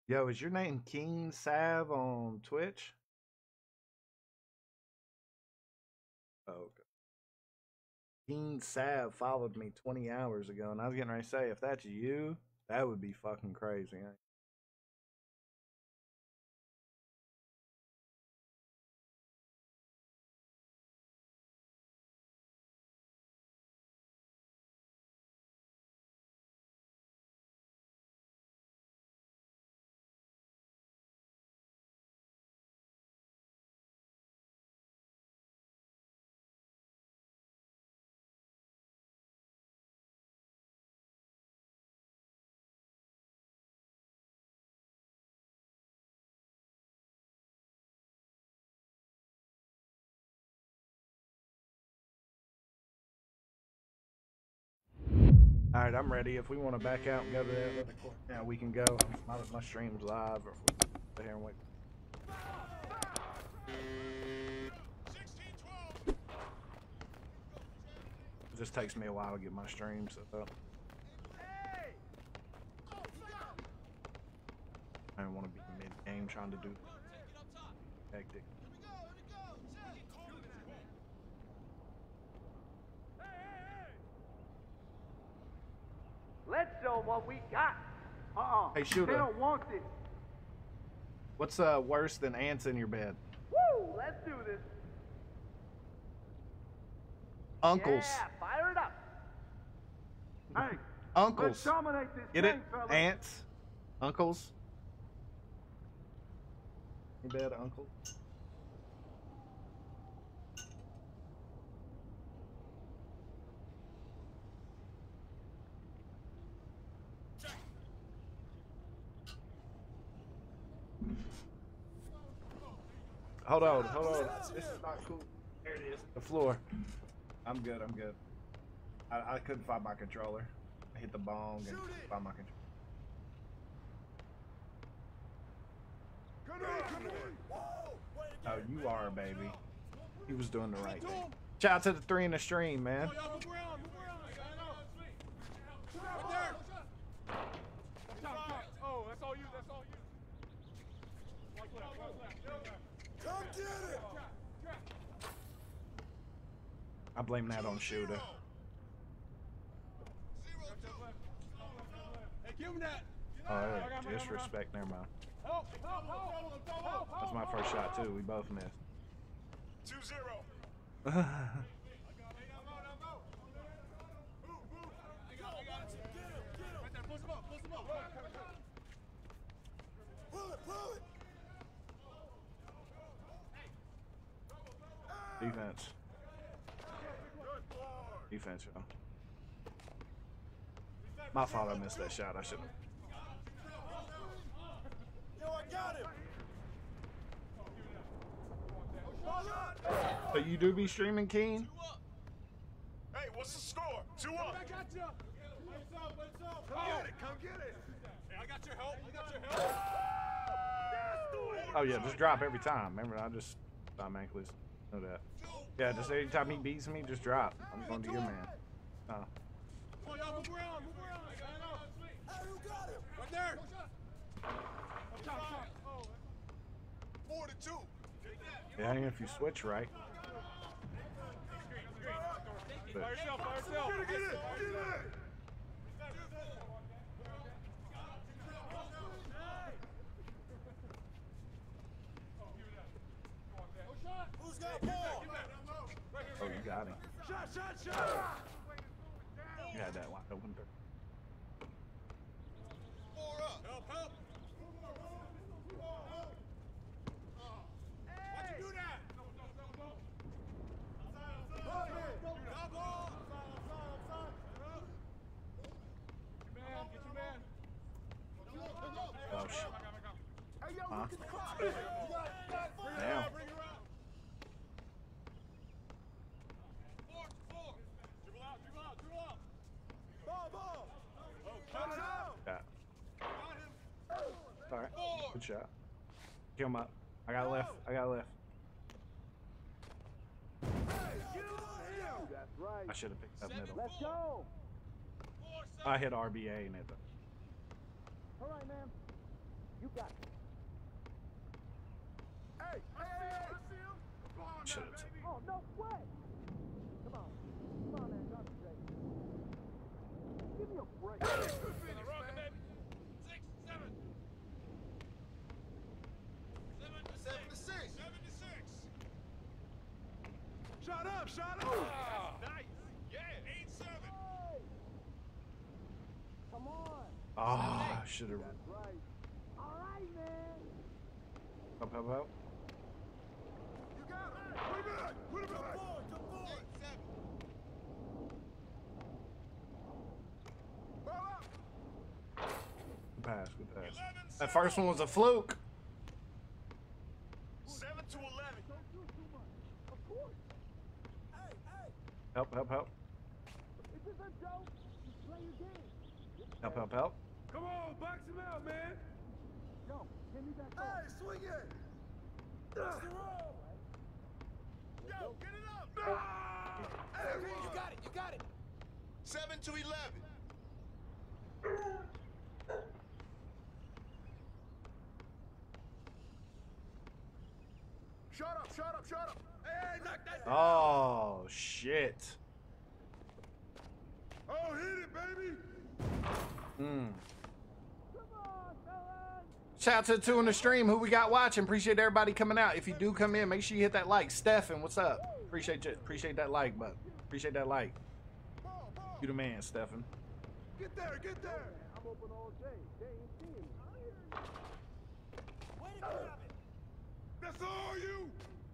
Yo, is your name King Sav on Twitch? Oh, okay. King Sav followed me 20 hours ago, and I was getting ready to say, if that's you, that would be fucking crazy. All right, I'm ready. If we want to back out and go to that other court now, we can go. My stream's live, or if we can sit here and wait. It just takes me a while to get my stream set up. I don't want to be mid-game trying to do hectic. Let's show them what we got. Hey, shooter. They don't want this. What's worse than ants in your bed? Woo! Let's do this. Uncles. Yeah, fire it up. Hey, Uncles. let's dominate this Get game, it? fellas. Ants. Uncles. Your bed, uncle. Hold on. This is not cool. There it is. The floor. I'm good. I couldn't find my controller. I hit the bong and find my controller. Oh, you are, baby. He was doing the right thing. Shout out to the 3 in the stream, man. Oh, that's all you. Come get it. I blame that on Shooter. Hey, give him that. Oh, disrespect. Never mind. That's my first shot too. We both missed. 2-0. Defense, yo. My fault I missed that shot. I shouldn't. Yo, I got him. So you do be streaming, Keen? Hey, what's the score? 2 up. I got you. Come get it. Hey, I got your help. Oh yeah, just drop every time. Remember, I just stop ankles. Know that. Yeah, just every time he beats me, just drop. I'm going to your man. Oh. Move around. Hey, who got him? Right there. 4-2. Yeah, and if you switch right. But, Fire yourself. Get it. Who's got ball? oh, you got him. Shot. You had that wide open. 4 up. Help. Why'd you do that? Get your man. Oh, shit. Hey, yo, Huh? look at the clock. Damn. Bring her out. 4. Dribble out. Ball. Yeah. All right. Good shot. Kill him up. I got left. That's right. I should have picked up middle. Let's go. I hit RBA and it. All right, man. You You got it. Hey, I see him. Come on now, Should've baby. Oh, no way. Come on. Come on, man. Concentrate. Give me a break. Good finish, man. 6, 7. 7 to 6. 7 to 6. 7 to 6. Shut up, shut up. Nice. Yeah, 8, 7. Come on. Ah, should have. That's right. All right, man. Help, help, help. You got it. Put him back. Put him back. 8, 7. Ball up. Good pass, good pass. 11, That first one was a fluke. 7 to 11. Don't do too much. Of course. Hey, hey. Help, help, help. Is this a joke? Just play your game. Help, help, help. Come on, box him out, man. Yo, give me that ball. Hey, swing it. That's the roll. Yo, get it up. Hey, you got it. You got it. 7 to 11. Shut up, shut up, shut up. Hey, knock that down. Oh, shit. Oh, hit it, baby. Mm. Come on, fellas. Shout out to the 2 in the stream who we got watching. Appreciate everybody coming out. If you do come in, make sure you hit that like. Stefan, what's up? Appreciate you. Appreciate that like, bud. Appreciate that like. Ball, ball. You the man, Stefan. Get there, get there. I'm open all day. They ain't seeing me. Way to grab it. That's all you.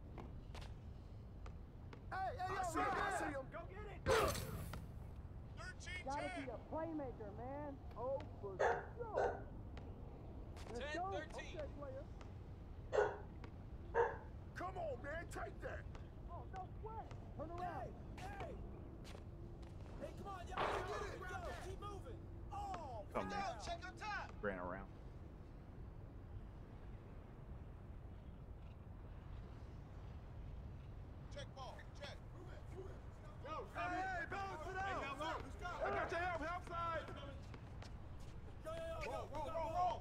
Hey, hey, I see him, I see him. Go get it. 13, Gotta 10. be a playmaker, man. Oh, for sure. Let's 10, go. 13. Okay, player. Come on, man, take that. Oh, no way. Turn around. Hey. Hey, come on, y'all. Get it. Go. Keep moving. Oh, Come Go, on. check your top. Ran around. Check ball. Check. Hey, balance it out. I got your help side. Roll, roll, roll, roll.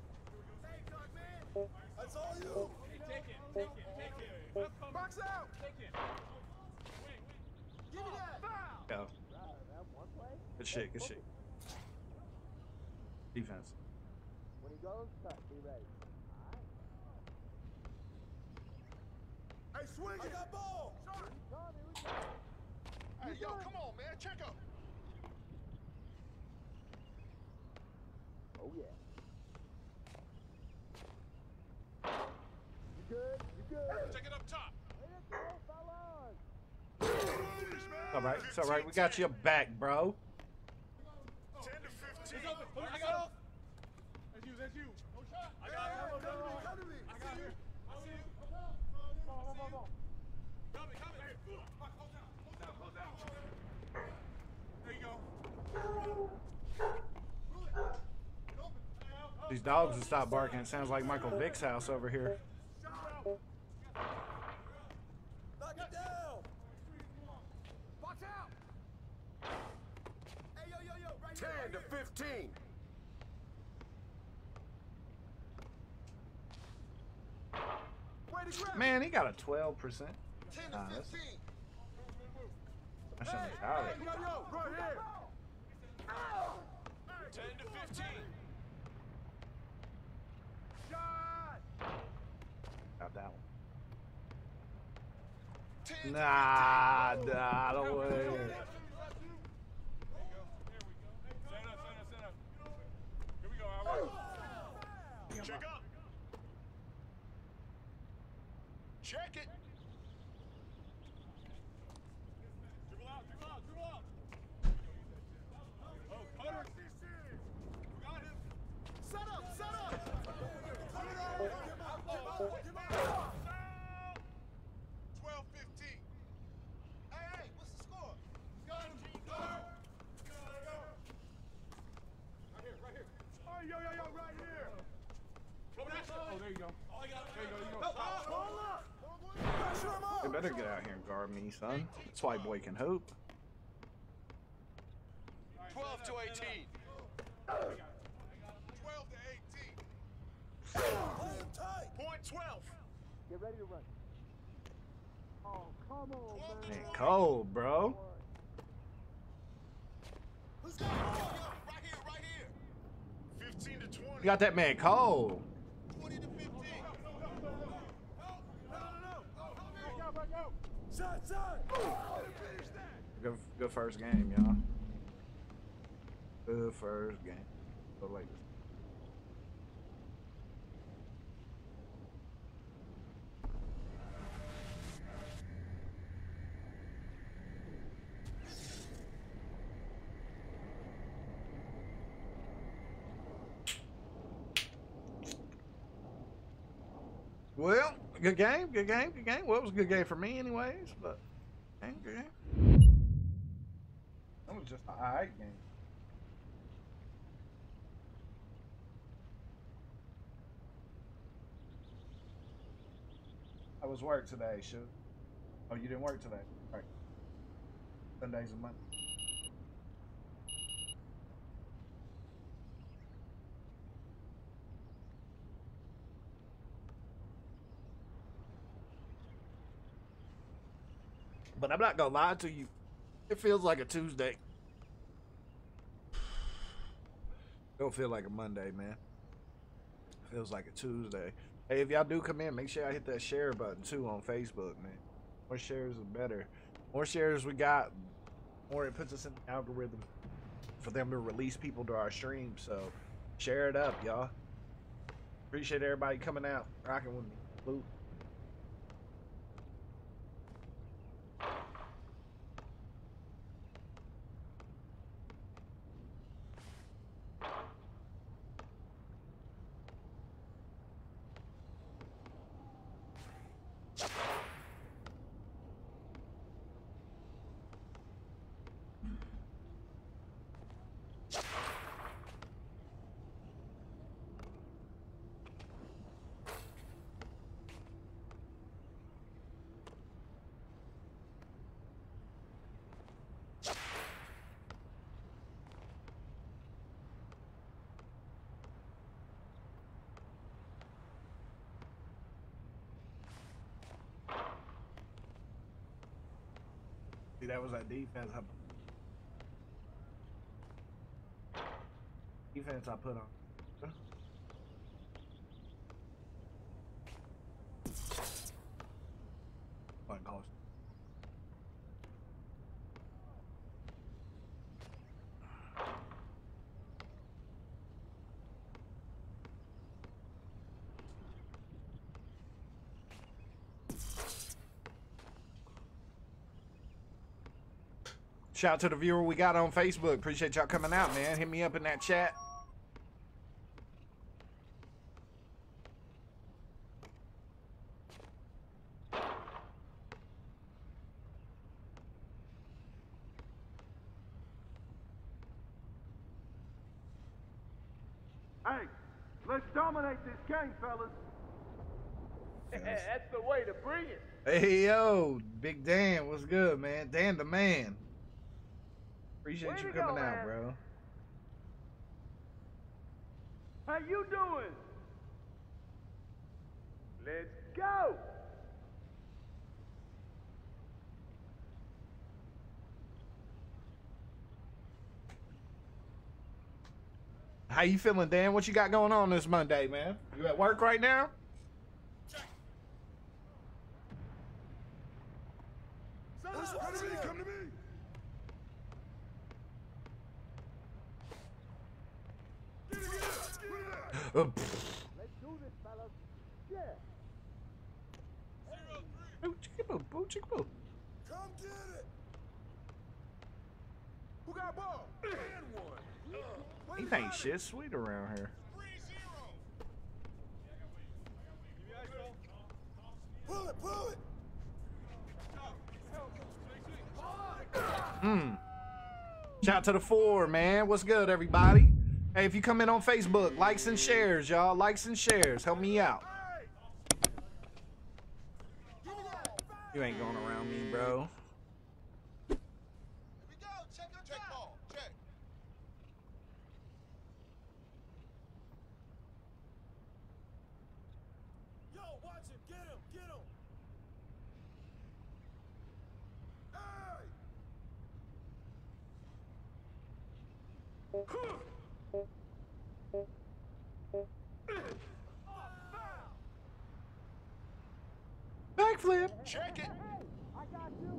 That's all you. Take it. Box out. Give me that. Go. that one play. Good shit, good shit. Defense. When he goes, cut. Be ready. Hey, swing it. I got ball. Here we go. Hey, yo, come on, man. Check up. Oh, yeah. You good? You good? Check it up top. Way to go, fellas. All right, it's all right. We got your back, bro. 10 to 15. I got it. That's you. No shot. I got it. Come to me. I got it. I see you. Coming. Close down. There you go. These dogs will stop barking. It sounds like Michael Vick's house over here. Knock it down. Box out. Hey, yo, right 10 to 15. Way to grab. Man, he got a 12%. 10 to Nah, 15. That's an mentality. Yo, right here. 10 to 15. Shot. Got that 10 one. to Nah, no way. Set up. Here we go, Albert. 15. Check up. Check it. Dribble out. Oh, cutter. We got him. Set up. Put it on. 12, 15. Hey, what's the score? Got him. Go. Right here. Oh, yo, right here. Over that side. Oh, there you go. There you go. Hold up. Pressure him up. They better get out here and guard me, son. That's why boy can hoop. 12 to 18. 12 to 18. Point 12. Get ready to run. Oh, come on, 12 to man. Man, cold, bro. Who's got right here, right here. 15 to 20. You got that man cold. 20 to 15. Side, side. Finish that. Good first game, y'all. Good first game. So like this. Well, good game, good game, good game. Well, it was a good game for me anyways, but good game. That was just an alright game. I was work today, shoot. Oh, you didn't work today? All right. Sundays and Mondays. But I'm not gonna lie to you. It feels like a Tuesday. Don't feel like a Monday, man. It feels like a Tuesday. Hey, if y'all do come in, make sure I hit that share button too on Facebook, man. More shares is better. More shares we got, more it puts us in the algorithm for them to release people to our stream. So share it up, y'all. Appreciate everybody coming out, rocking with me. Luke. See, that was that defense. Defense I put on. Wasn't close. Shout out to the viewer we got on Facebook. Appreciate y'all coming out, man. Hit me up in that chat. Hey, let's dominate this game, fellas. That's the way to bring it. Hey, yo, Big Dan, what's good, man? Dan the man. Appreciate Way you to coming go, out, man. bro. How you doing? Let's go. How you feeling, Dan? What you got going on this Monday, man? You at work right now? Come to me, come to me. Get it, get it. Pff. Let's do this, fellas. Yeah. Oh, chicka-boo, boo, chicka-boo. Come get it. Who got ball? And one. He ain't shit sweet around here. 3-0. Pull it, pull it. Shout out to the 4, man. What's good, everybody? Hey, if you come in on Facebook, likes and shares, y'all. Likes and shares. Help me out. You ain't going around me, bro. Here we go. Check ball. Check. Yo, Watch him. Get him. Get him. Hey! Backflip. Check it. I got you.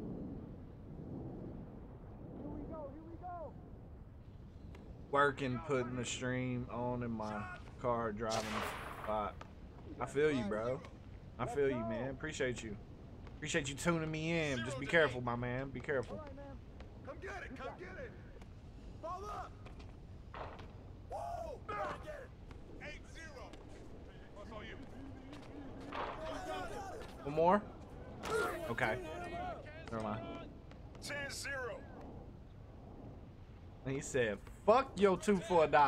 Here we go. Here we go. Working, putting the stream on in my car, driving the spot. I feel you, bro. I feel you, man. Appreciate you. Appreciate you tuning me in. Just be careful, my man. Be careful. All right, man. Come get it. Come get it. Ball up. Whoa! Get it. 8-0. What's on you? One more? Okay. Never mind. 10-0. And he said, fuck your 2 for $1. By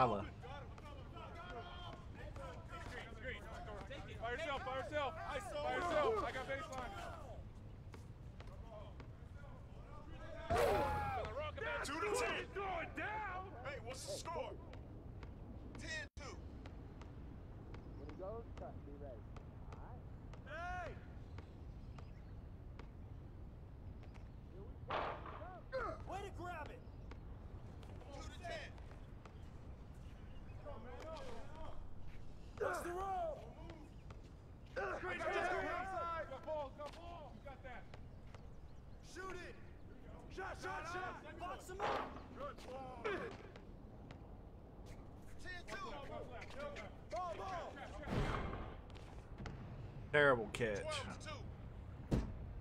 yourself. By yourself. By yourself. I got baseline. 2-10. Throw it down. Hey, what's the score? 10-2. When he goes, cut. Be ready. All right. Hey! Way to grab it. 2-10. What's the roll? Great got ball. Got ball. You got that. Shoot it. Shot. Box him up. Good ball. 10-2. Ball. Terrible catch. 12-2.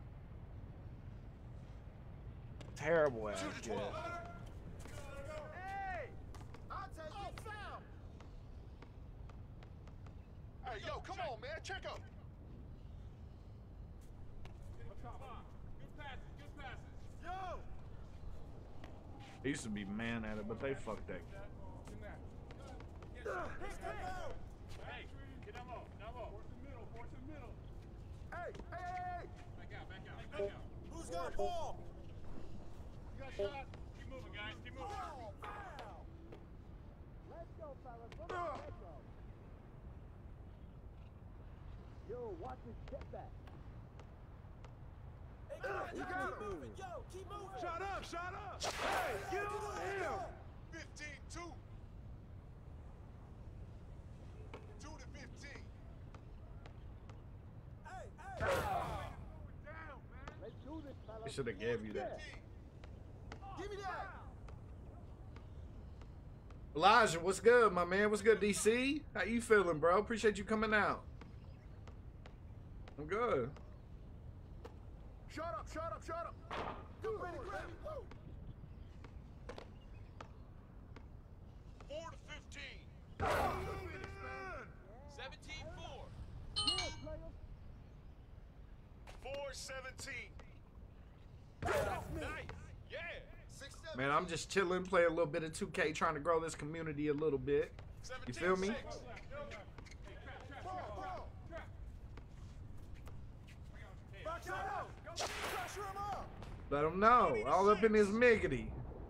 Terrible ass 2-12. catch. Hey! I'll take it. Foul. Hey, yo, come on, man. Check up. Good passes. Yo! They used to be man at it, but they fucked that. Hey, get them up. Force the middle. Hey! Back out. Who's got ball? You got shot. Keep moving, guys. Keep moving. Let's go, fellas. Let's go. Yo, watch his step back. You got him. Yo, keep moving. Shut up. Hey, get on him. 15-2. 2-15. Hey. Let's do this, fellas. They should have gave you that. Give me that. Elijah, what's good, my man? What's good, DC? How you feeling, bro? Appreciate you coming out. I'm good. Shut up. Do it. Ready, grab it. 4-15. 17-4. Yeah, player. 4-17. Nice. Yeah. 6-7. Man, I'm just chilling, play a little bit of 2K, trying to grow this community a little bit. You feel me? 17-6. Box out. Pressure him up. Let him know. All up in his miggity.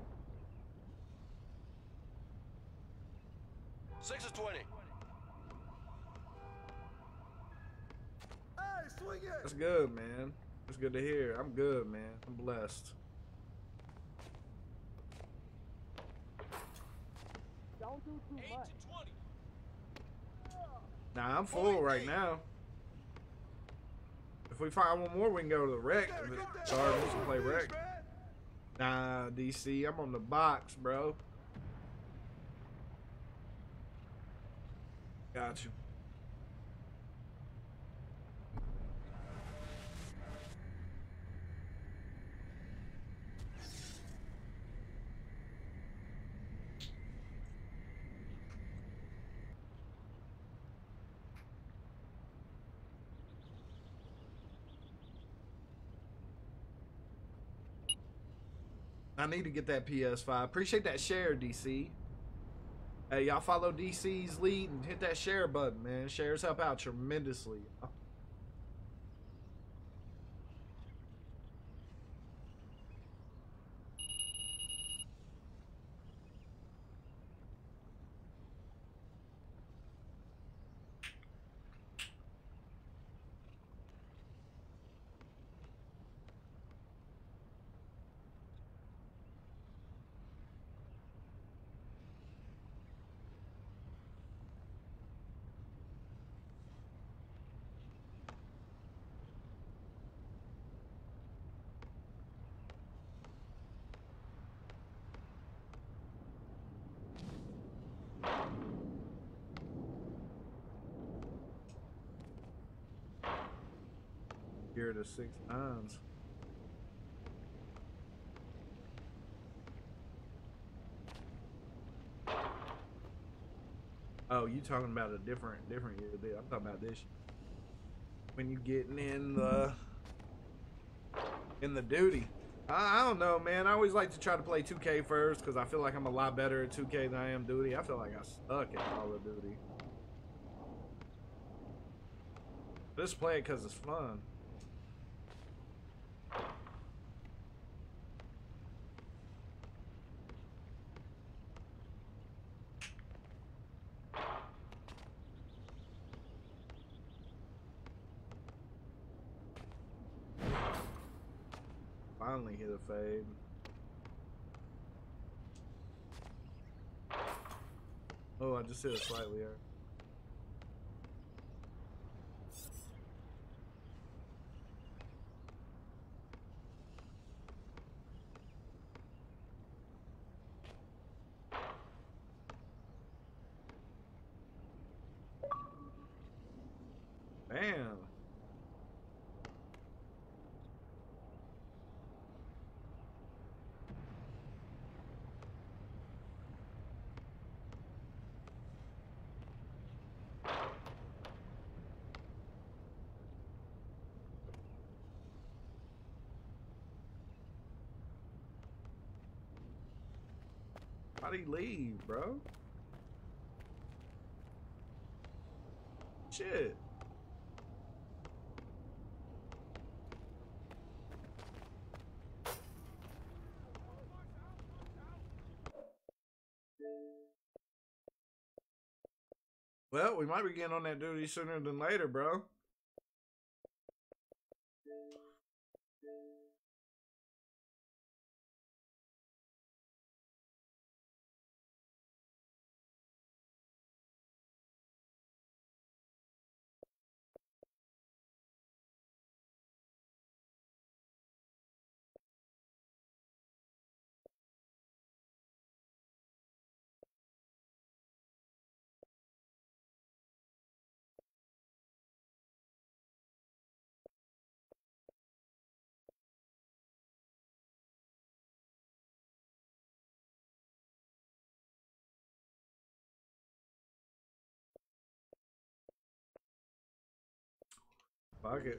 6-20. Hey, swing it. That's good, man. That's good to hear. I'm good, man. I'm blessed. Don't do too much. 20. Nah, I'm full right now. If we find one more, we can go to the rec. Sorry, we can play rec. Nah, DC, I'm on the box, bro. Got you. I need to get that PS5. Appreciate that share, DC. Hey, y'all follow DC's lead and hit that share button, man. Shares help out tremendously. Here to 6 times. Oh, you talking about a different year deal. I'm talking about this year. When you getting in the duty. I don't know, man. I always like to try to play 2K first because I feel like I'm a lot better at 2K than I am duty. I feel like I suck at Call of Duty. Just play it because it's fun. Finally hit a fade. Oh, I just hit it slightly there. Damn. Why'd he leave, bro? Shit. Well, we might be getting on that duty sooner than later, bro. Fuck it.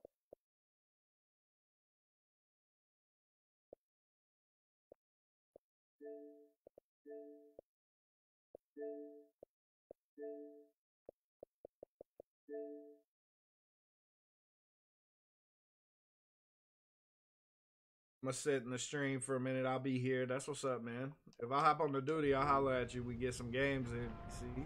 I'm gonna sit in the stream for a minute. I'll be here. That's what's up, man. If I hop on the duty, I'll holler at you. We get some games in. See?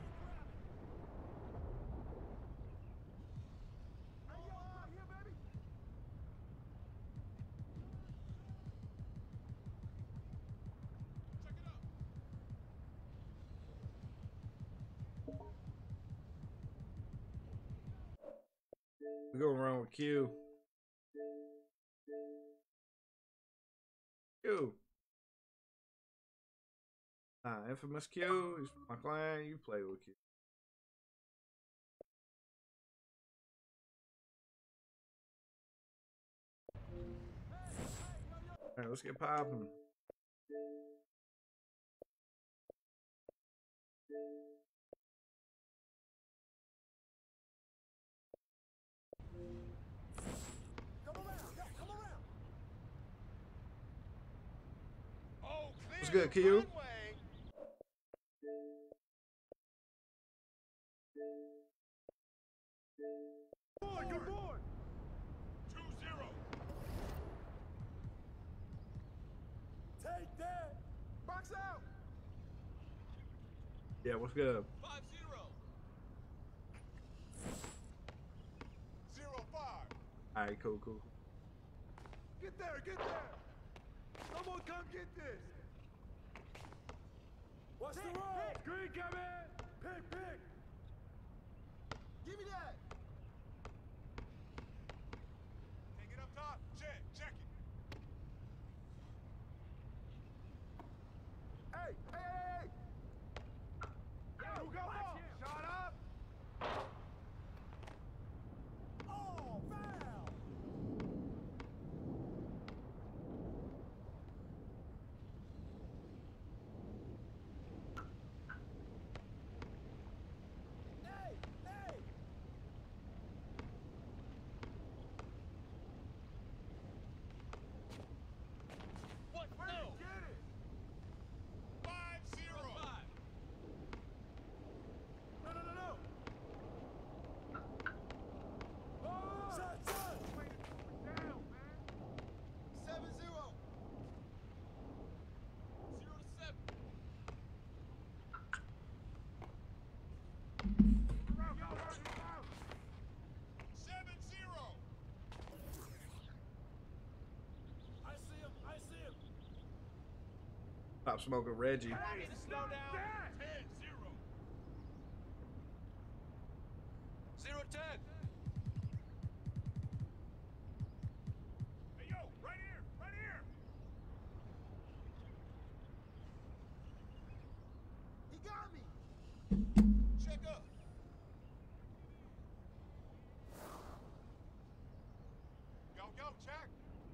We gonna run with Q. Q. Infamous Q. He's my client. You play with Q. Alright, let's get popping. What's good, Q? Good board. 2-0. Take that. Box out. Yeah, what's good? 5-0. 0-5. Alright, cool. Get there. Someone come get this. What's the roll? Green coming. Pick. Give me that. Take it up top. Check it. Hey. Who got ball? Shot up. Oh, foul. Stop smoking Reggie. Need to slow down. 10-0. 0-10. Hey, yo, right here, right here. He got me. Check up. Go, check.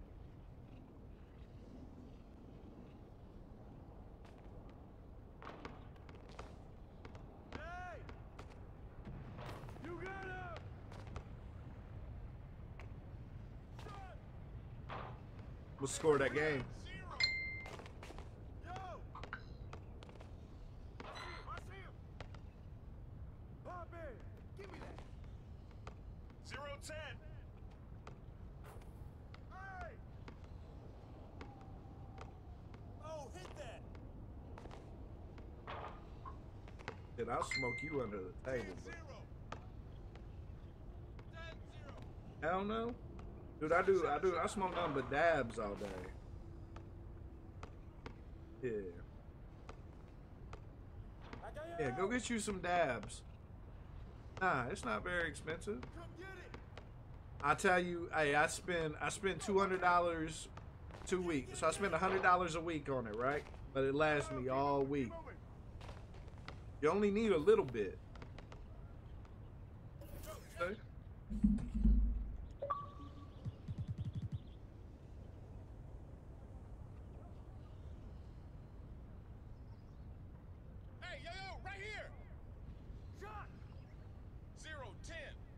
Hey! You got him! We'll score that game. 0. Yo! I see him! Pop in! Give me that! 0-10. Hey! Oh, hit that! Dude, I'll smoke you under the table. 10-0. But hell no. Dude, I smoke nothing but dabs all day. Yeah. Yeah, go get you some dabs. Nah, it's not very expensive. Come get it! I tell you, hey, I spend $200 2 weeks. So I spend $100 a week on it, right? But it lasts me all week. You only need a little bit. Okay? Hey, yo, right here. Shot! 0-10.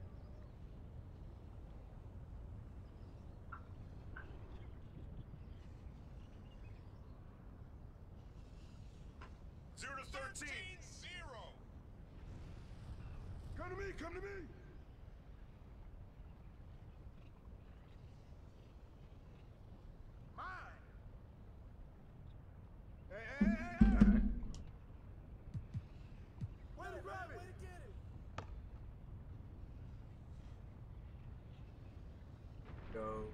Zero to 13. 0. Come to me, come to me! Mine! Hey! Way to grab it! Way to get it! Go.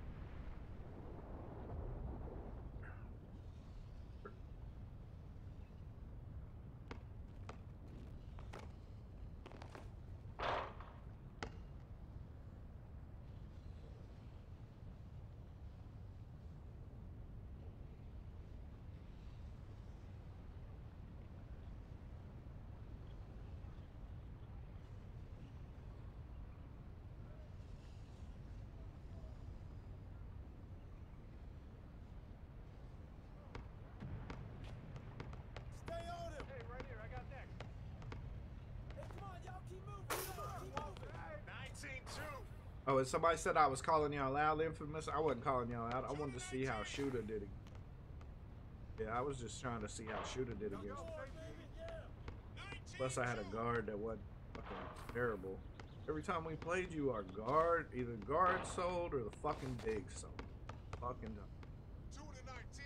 Stay on him! Hey, right here, I got next. Hey, come on, y'all keep moving! Keep moving! 19-2. Oh, and somebody said I was calling y'all out, Infamous. I wasn't calling y'all out. I wanted to see how Shooter did it. Yeah, I was just trying to see how Shooter did against him. Plus, I had a guard that wasn't fucking terrible. Every time we played you, our guard, either guard sold or the fucking big sold. Fucking dumb. 2 to 19.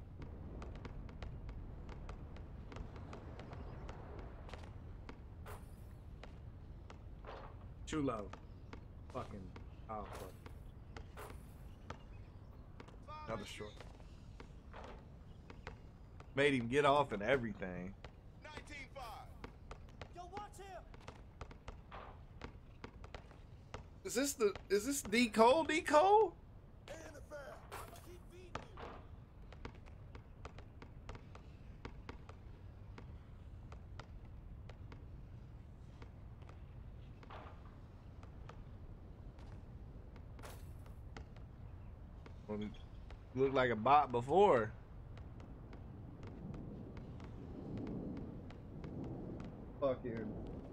Chulo. Fucking. Oh, fuck. Another short. Made him get off and everything. 19-5. Yo, watch him! Is this D Cole? D Cole? And the foul! Keep feeding you! Well, it looked like a bot before. Fucking.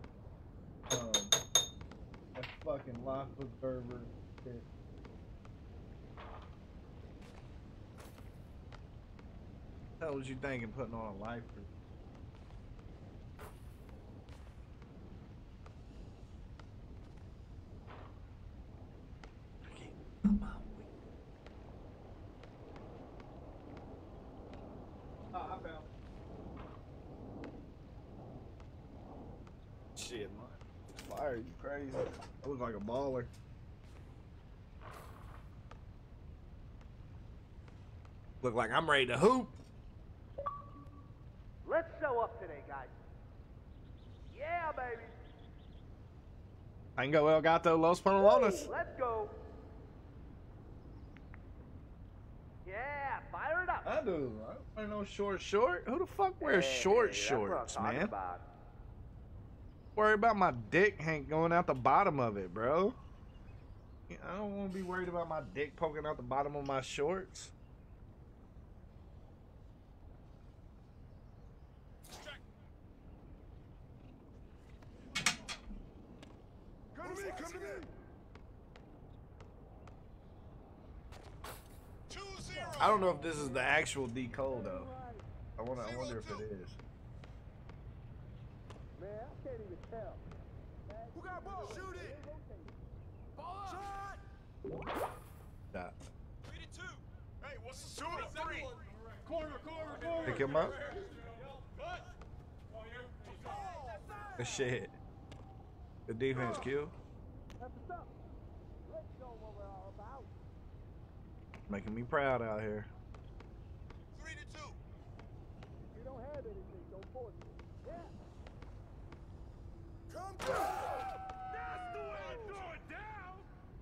That fucking life observer shit. What the hell was you thinking putting on a lifer? Shit, man. Fire, you crazy. I look like a baller. Look like I'm ready to hoop. Let's show up today, guys. Yeah, baby. Tango El Gato Los Pantalones. Let's go. Yeah, fire it up. I do. I don't wear no short. Who the fuck wears Hey, short that's what I'm shorts, talking man? about. Worry about my dick Hank going out the bottom of it, bro. I don't want to be worried about my dick poking out the bottom of my shorts. Come to me, come to me. 2-0. I don't know if this is the actual D Cole though. I wonder if it is. Man, I can't even tell. Who got ball? Shoot it. Ball up. Shot. Stop. 3-2. Hey, what's the shooter? 3. Corner. Pick him up. Cut. Good shit. Good defense, Q. That's what's up. Let's show what we're all about. Making me proud out here. 3-2. If you don't have anything, don't force it. Yeah. Come through. That's the way to do it down.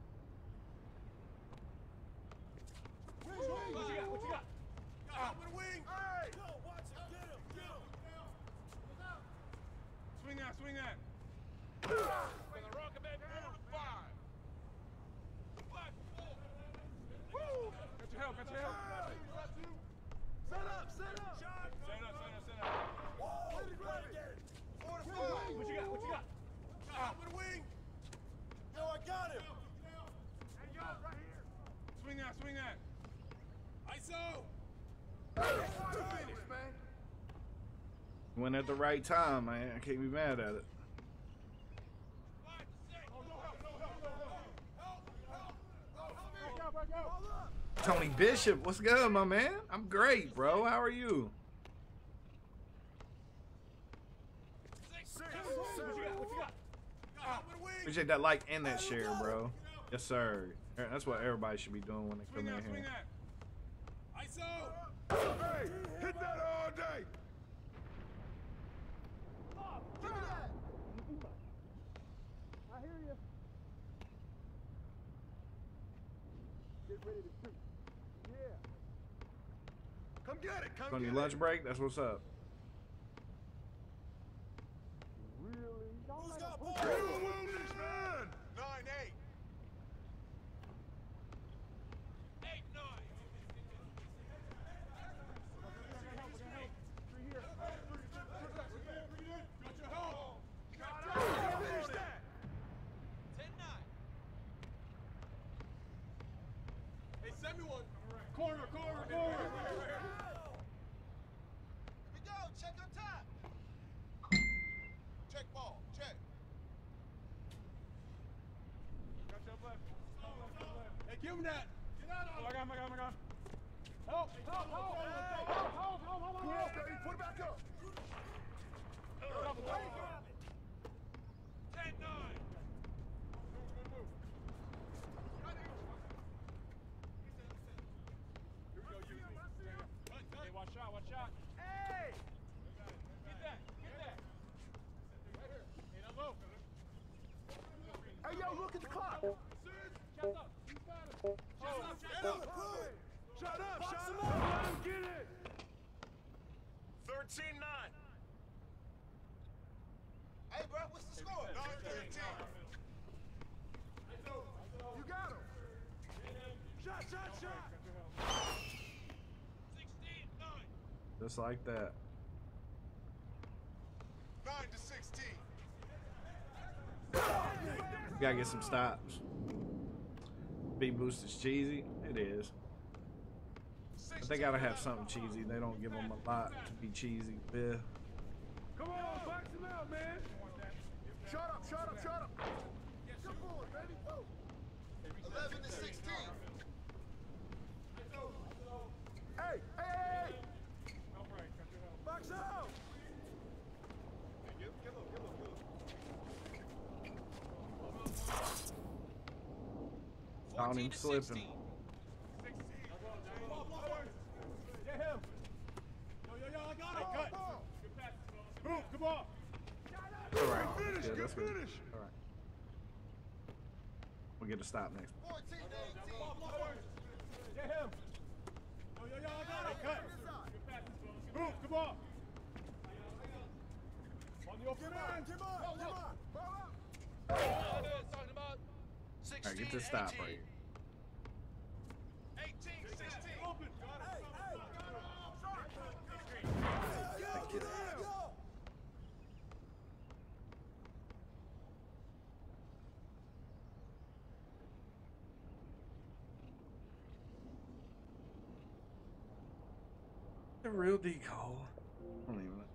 What you got? Out with a wing. Hey. Yo, watch him. Get him. Swing that. For the rocket back. 4-5. Black 4. Woo. Got your help. Set up. Shot. Set up. Whoa. Let it grab it. 4-5. What you got? Out with a wing. Yo, I got him. Hey, yo, right here. Swing that. ISO. Finish, man. Went at the right time, man. I can't be mad at it. 5-6. Oh, no help. Help. Ball up. Tony Bishop, what's good, my man? I'm great, bro. How are you? 6. What you got? Out with a wing. Appreciate that like and that share, bro. Yes, sir. That's what everybody should be doing when they come in Swing here. that. ISO. Hey, hit that all day. Give me that. I hear you. Get ready to shoot. Yeah. Come get it. Come On get your it. lunch break? That's what's up. Really? Don't Who's let got him ball? push Who it. will this man? 9-8. 8-9. Got your help. Finish that. 10-9. Hey, send me one. Corner. Here we go. Check on top. Check ball. Check. Got your left. Hey, give him that. Get out of it. I got him. Help. Come on, baby. Put it back up. 10-9. Hey, watch out. Hey! Get that. Right here. Hey, now low. Hey, yo, look at the clock. Chest up. He's got it. Shut up. Let him get it. 13-9. Hey, bro, what's the score? 9-13. You got him. Shot. 16-9. Just like that. 9-16. Gotta get some stops. B boost is cheesy. It is. But they gotta have something cheesy. They don't give them a lot to be cheesy with. Come on, box him out, man. Shut up. Come on, baby. 11-16. Hey. Box out. Found him slipping. Get him. Yo, I got it. Cut. Come on. All right. Finish, Yeah, get that's good. finish. All right. We'll get a stop next. 14 to 18. Get him. Yo, I got it. Cut. Move, come on. On the open man. Come on. All right, get this stop right here. 18, 16. Open. Get it. The real decoy. I don't even know.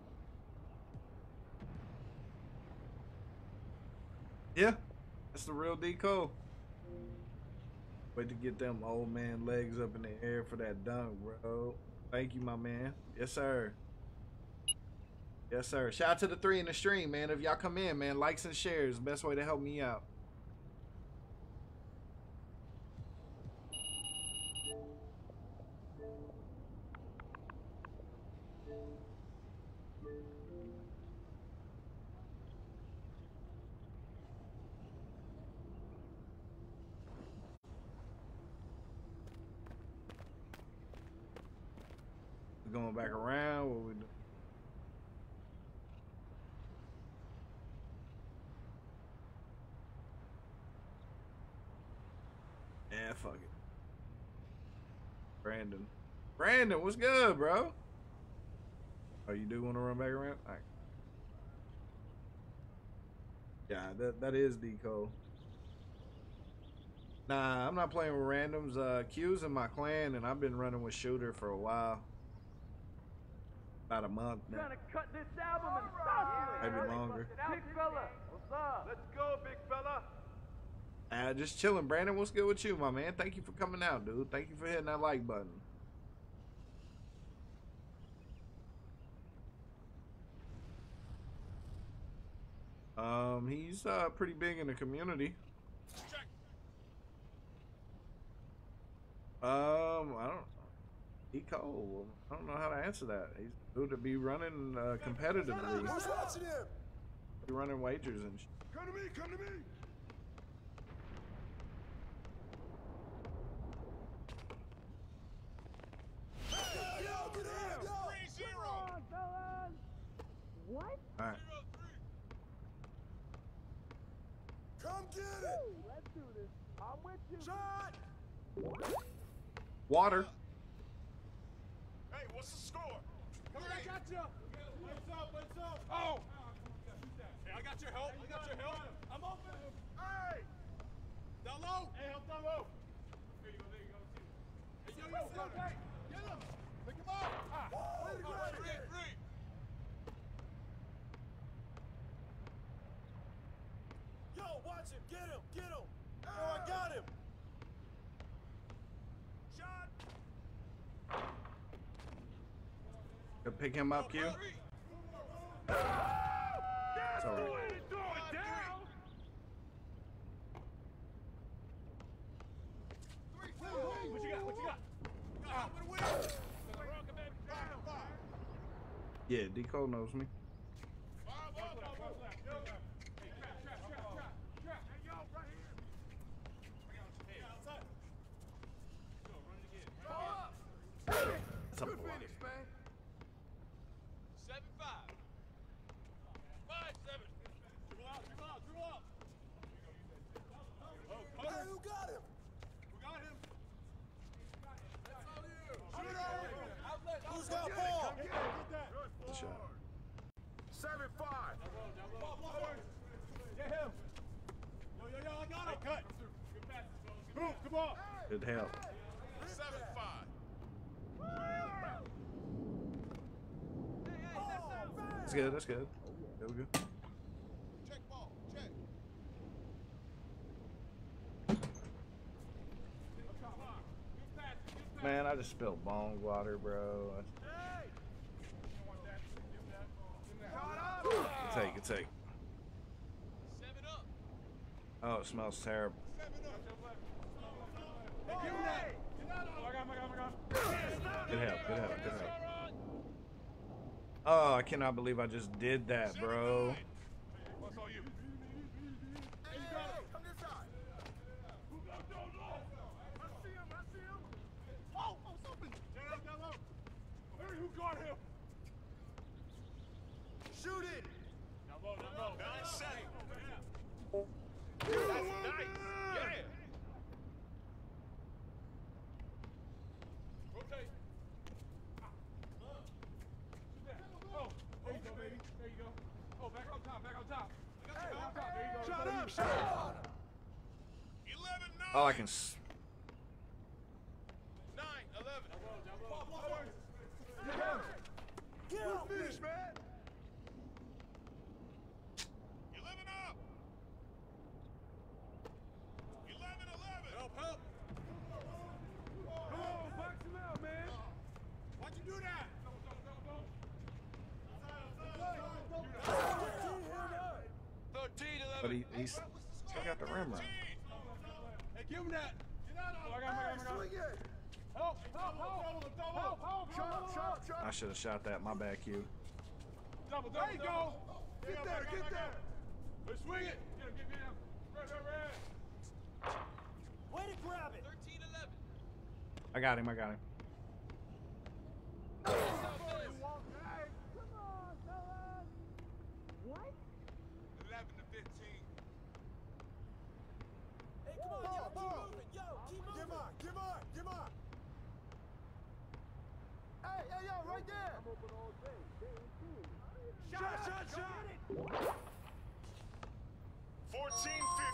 Yeah, that's the real decoy. Wait to get them old man legs up in the air for that dunk, bro. Thank you, my man. Yes, sir. Yes, sir. Shout out to the 3 in the stream, man. If y'all come in, man, likes and shares, best way to help me out. Going back around, what we do? Yeah, fuck it. Brandon, what's good, bro? Oh, you do want to run back around? All right. Yeah, that is deco. Nah, I'm not playing with randoms. Q's in my clan, and I've been running with Shooter for a while. About a month now. Trying to cut this album and stop it. Maybe longer. Big fella, what's up? Let's go, big fella. Just chilling. Brandon, what's good with you, my man? Thank you for coming out, dude. Thank you for hitting that like button. He's pretty big in the community. I don't know how to answer that. He's good to be running competitively. Who's watching him? Be running wagers and shit. Come to me, come to me. Yo, get him! 3-0. What? All right. Come get it! Let's do this. I'm with you. Shot! Water. Hey, what's the score? Come here, I got you. What's up? Oh! Hey, I got your help. I'm open. Hey! Down low. Hey, help down low. There you go. Hey, yo, hey, get him. Pick him up. Three. Yo, watch him! Get him! Oh, I got him! Shot! Could pick him up, Q. It's all right. What you got? Yeah, Deco knows me. That's a block. 7-5. 5-7. Dribble out. Hey, who got him? Who's got ball? Good shot. 7-5. Get him. Yo, I got him. Cut. Move, come on. Good help. 7-5. That's good. There we go. Check ball. Check. Man, I just spilled bong water, bro. Good take. 7 up. Oh, it smells terrible. 7 up. Give him that. I got him. Good help. Oh, I cannot believe I just did that, bro. What's on you? Hey, come this side. I see him. Oh, something. Demo. Hey, who got him? Shoot it. Demo. 9 seconds. That's nice. Yeah. Rotate. Oh, there you go, baby. There you go. Oh, back on top. Back on top. There you go. Shut up. 11, 9. Oh, I can. S 9, 11. Get out, finish, man. 11 up. 11, 11. Help. Come on, box him out, man. Why'd you do that? Don't. 13, 11. But he's still got the rim right. Hey, give him that. Oh, I got him. Swing it. Help. Shot. I should have shot that. My bad, Q. Double. There you go. Get there. Let's swing it. Get down. Red. Way to grab it. 13, 11. I got him. Hey, come on, fellas. What? 11 to 15. Hey, come on, yo, keep moving. Give on. Hey, yo, right there. I'm open all day. Shot. 14,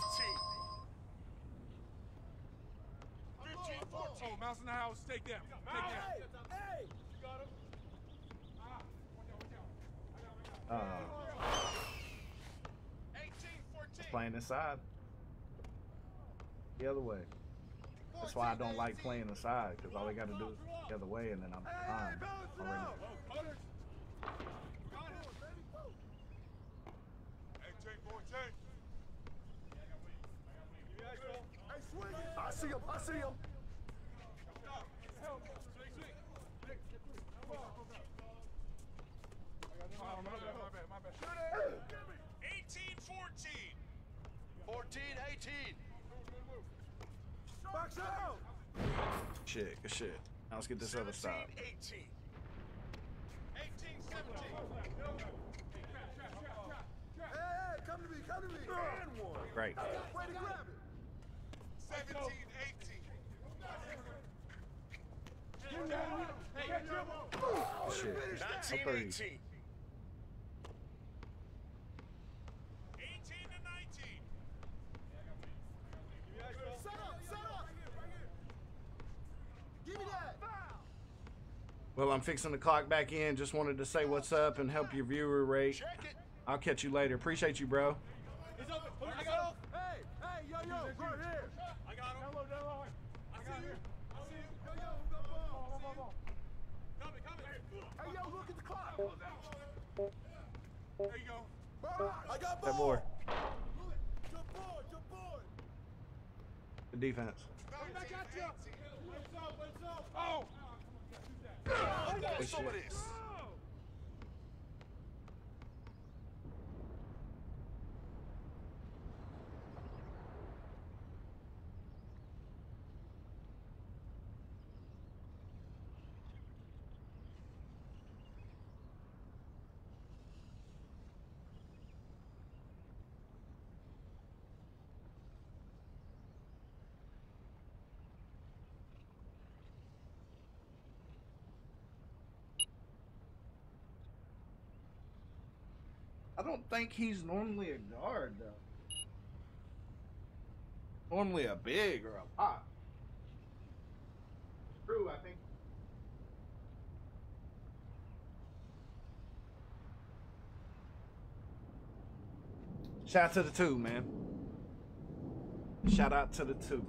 15. 15, 14. Oh, mouse in the house. Take them. Hey. You got him. Watch out. 18, 14. Playing inside. The other way. That's why I don't like playing inside, because all they got to do is the other way, and then I'm behind already. Putters. Got it. 18, 14. Hey, swing it. I see him. My bad. 18, 14. 14, 18. Box out. Good shit. Now let's get this other 17, side. 18. 18, 17. Hey, come to me. And one. Great. Way to grab it. 17, 18. Good shit. 19, Up 30. 18. 18 to 19. Set up. Give me that. Well, I'm fixing the clock back in. Just wanted to say what's up and help your viewer rate. Check it. I'll catch you later. Appreciate you, bro. He's open. I got him. Hey, yo, right here. I got him. I got him. Yo, who got ball? Coming. Hey, yo, look at the clock. There you go. I got That board. Jump board. Good defense. Back at you. What's up? Oh. Good Some of shit. this. I don't think he's normally a guard, though. Normally a big or a pop. True, I think. Shout out to the two, man. Shout out to the two.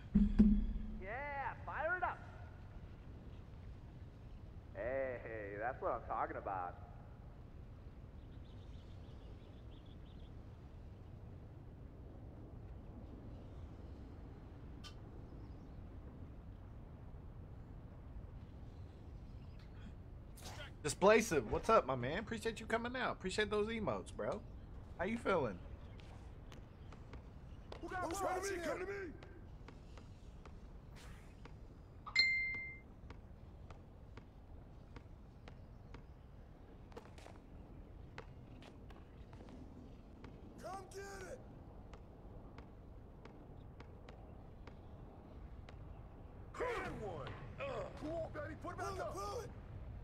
Yeah, fire it up. Hey, that's what I'm talking about. Displacive, what's up, my man? Appreciate you coming out. Appreciate those emotes, bro. How you feeling? Who's come to me? Come to me. Come get it. And one. Come on, baby. Put it back up. Pull it.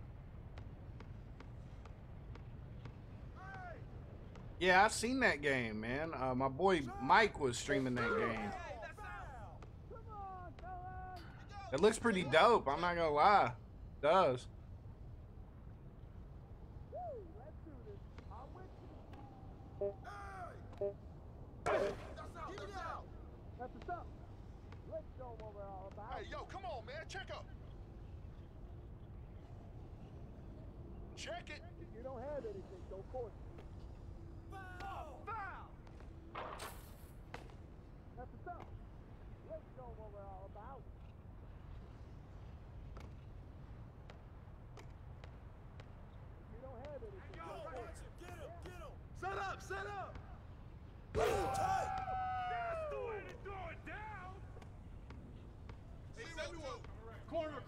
Hey. Yeah, I seen that game, man. My boy Mike was streaming that game. Come on, fellas. It looks pretty dope. I'm not gonna lie. It does. Woo, let's do this. I'm with you. Hey. That's out. That's what's up. Let's show 'em what we're all about. Hey, yo, come on, man. Check up. Check it. You don't have anything, don't force it. Foul! That's what's up. Let's show 'em what we're all about. You don't have anything, don't force it. Get him. Get him. Set up, set up! Tight. That's the way to throw it down. Corner.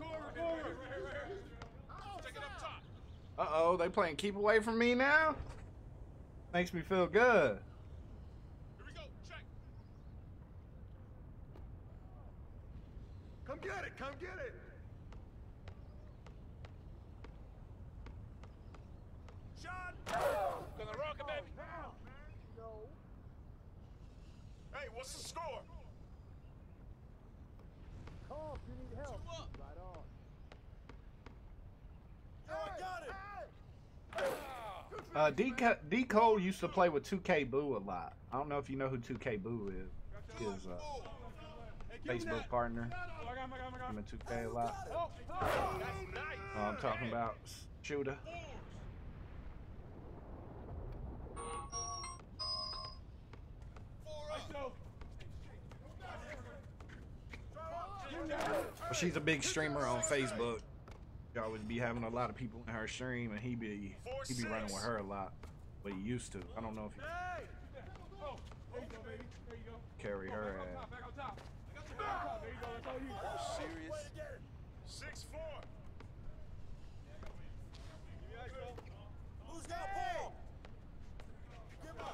Take it up top. Uh-oh, they playing keep away from me now? Makes me feel good. Here we go. Check. Come get it. Come get it. Shot. Gonna rock it, baby. No. Hey, what's the score? Call if you need help. Right on. Yo, I got it. D Cole used to play with 2K Boo a lot. I don't know if you know who 2K Boo is. His Facebook partner. Oh, I got him. I'm in 2K a lot. Oh, that's nice. I'm talking about Shooter. Well, she's a big streamer on Facebook. She always be having a lot of people in her stream, and he be running with her a lot. But he used to. I don't know if he Oh, there you go, baby. There you go. carry her ass. Back on top. There you go. That's all you. Serious? 6-4. Who's got ball? Give him.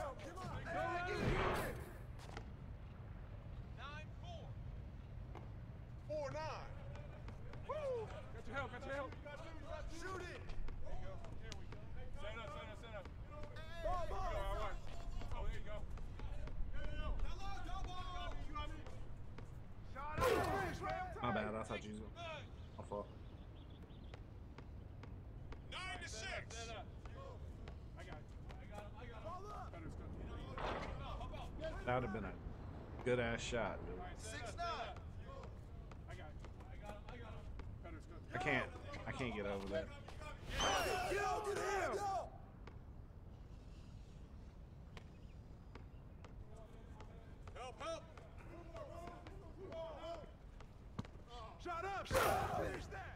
4-9. Got your help. Shoot it. Set up. Ball. All right. Oh, there you go. My bad. I thought you was my fault. 9-6. I got him. That would have been a good ass shot, dude. 6-9. I can't get over that. Get him. Help. Shut up. Finish that.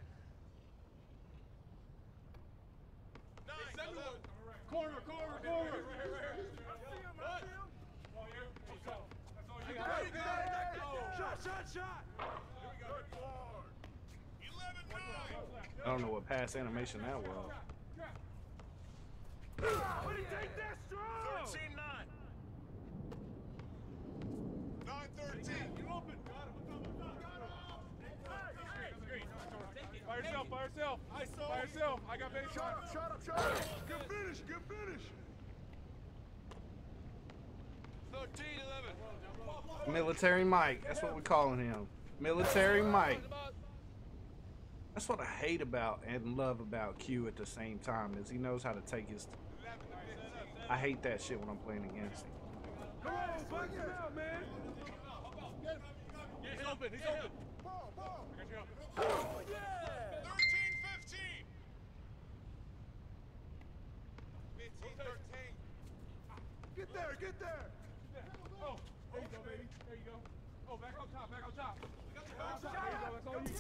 9-11. Corner. Shot. 11-9. I don't know what pass animation that was. What do you take that strong? 13-9. 9-13. You open. By yourself. By yourself. I got baseline. Shut up. Good finish. 13-11. Military Mike. That's what we're calling him. Military Mike. That's what I hate about and love about Q at the same time, is he knows how to take his... I hate that shit when I'm playing against him. Come on, bug him out, man. Yeah, he's open. He's open. Ball, ball. I got you up. Oh, yeah. 13-15. 15-13. Get there, get there. Oh, there you go, baby. There you go. Oh, back on top. Back on top. Back on top. There you go. That's all you.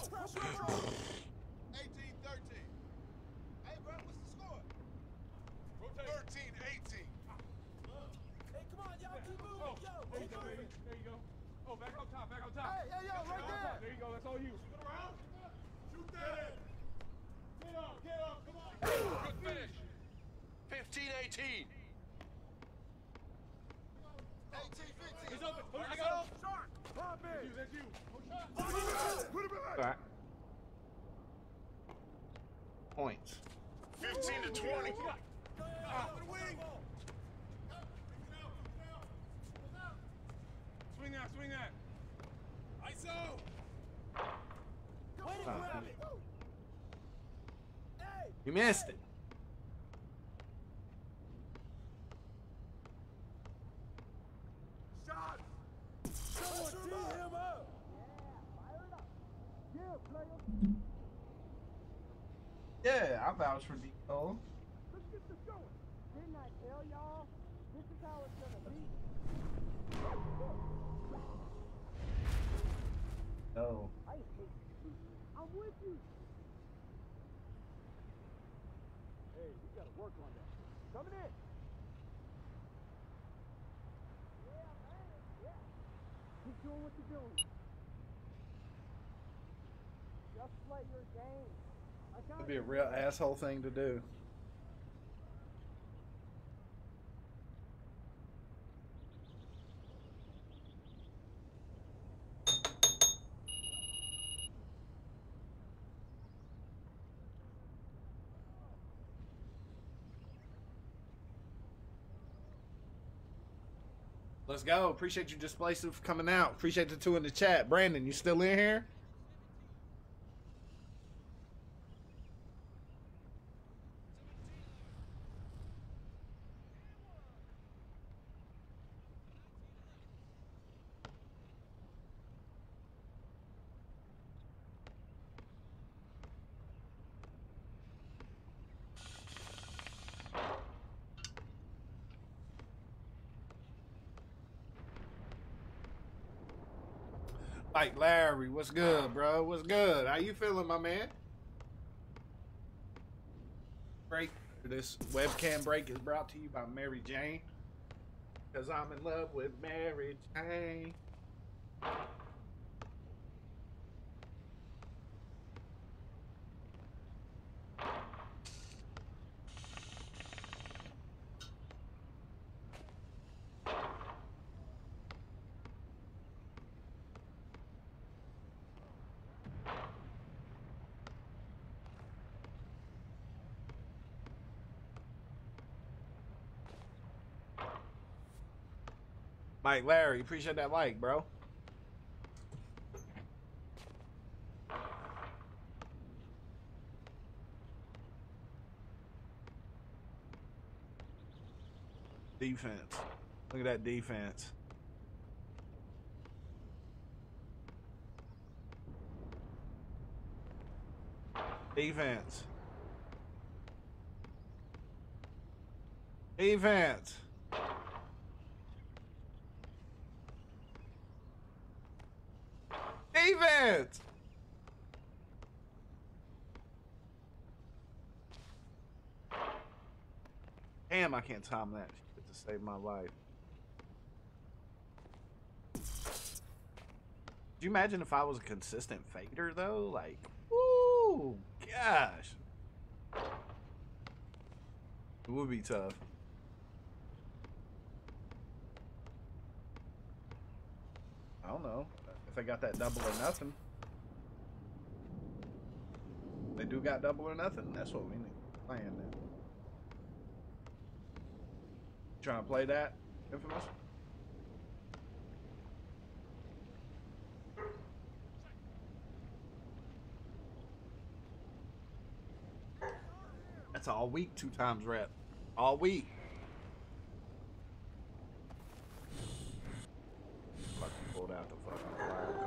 18-13. Hey, bro, what's the score? Rotate. 13-18. Hey, come on, y'all keep moving. Oh, Yo, there you go, baby. There you go. Oh, back on top. Back on top. Hey, hey, yo, Back right on top. there. There you go. That's all you. Shoot that. Get up, come on. Good finish. 15-18. 18-15. He's open. Oh, I got him. Pop That's it. you. That's you. Put him back. All right. Points. 15-20. Swing that. Swing that. ISO. Way to grab it. Hey, You missed it. shot. Someone tee him up. Yeah, player. Yeah, I vouch for D. Cole. Let's get this going. Didn't I tell y'all? This is how it's gonna be. No. I hate you. I'm with you. Hey, we gotta work on that. Coming in. Yeah, man. Yeah. Keep doing what you're doing. Just play your game. That'd be a real asshole thing to do. Let's go. Appreciate you, Displacer, for coming out. Appreciate the two in the chat. Brandon, you still in here? Like Larry, what's good, bro? What's good? How you feeling, my man? Break. This webcam break is brought to you by Mary Jane. Cause I'm in love with Mary Jane. Mike Larry, appreciate that like, bro. Defense. Look at that defense. Defense. Defense. Defense. Damn, I can't time that shit to save my life. Could you imagine if I was a consistent fader though? Like, woo, gosh. It would be tough. I don't know if they got that double or nothing. They do got double or nothing. That's what we need playing now. Trying to play that, Infamous? That's all week, 2 times rep. All week. Fucking pulled out the fucking flag.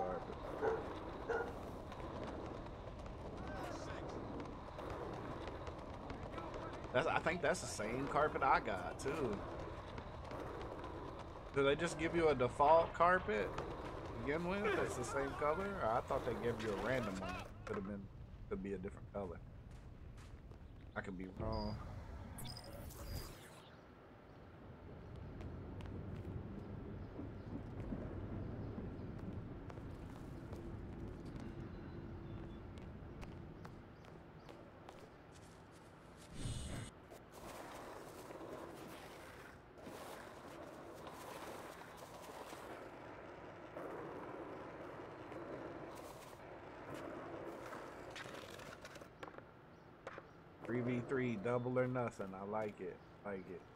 I think that's the same carpet I got too. Do they just give you a default carpet to begin with? It's the same color? Or I thought they gave you a random one. Could be a different color. I could be wrong. Three v 3, double or nothing. I like it. Like it.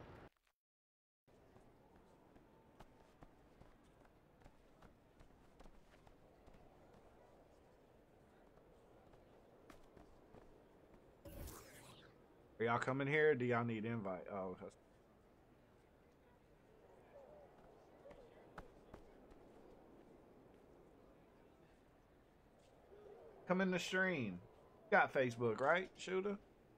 Are y'all coming here? Or do y'all need invite? Oh, come in the stream. Got Facebook, right, Shooter?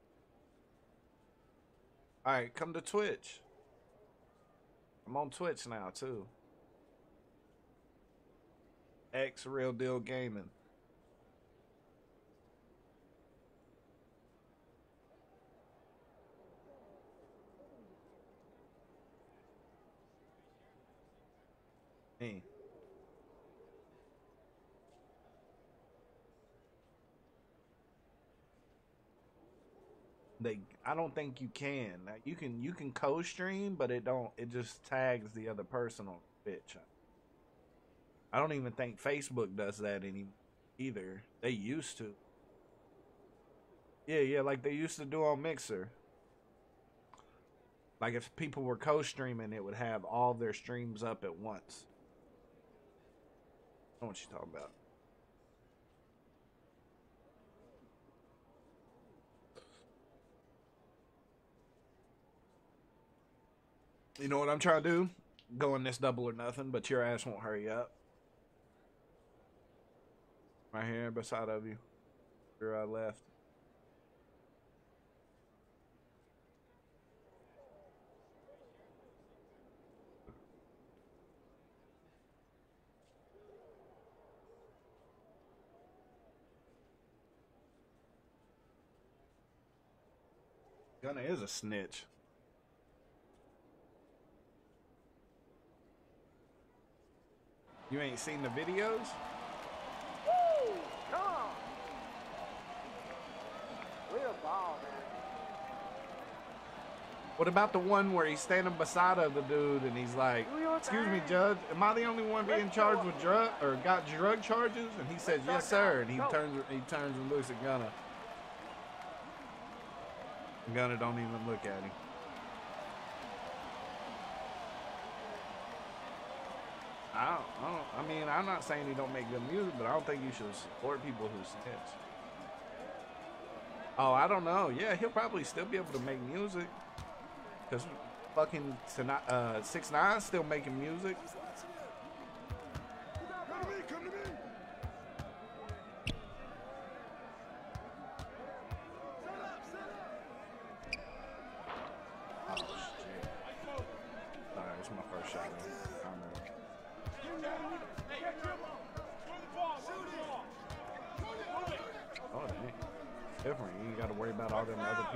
Alright, come to Twitch. I'm on Twitch now, too. X Real Deal Gaming. Me. I don't think you can. You can co-stream, but it just tags the other person on Twitch. I don't even think Facebook does that anymore either. They used to. Yeah, like they used to do on Mixer. Like if people were co-streaming, it would have all their streams up at once. I know what you're talking about. You know what I'm trying to do? Go in this double or nothing, but your ass won't hurry up. Right here beside of you. Your left. Gunna is a snitch. You ain't seen the videos? Woo! Come on! Real ball, man. What about the one where he's standing beside of the dude and he's like, "Excuse me, Judge, am I the only one being charged with drug or got drug charges?" And he says, "Yes, sir." And he turns and looks at Gunna. And Gunna don't even look at him. I mean, I'm not saying he don't make good music, but I don't think you should support people who snitch. Oh, I don't know. Yeah, he'll probably still be able to make music. Because fucking 6ix9ine still making music. Come to me, come to me. Oh, shit. Alright, it's my first shot. Oh, dang. Different. You got to worry about all them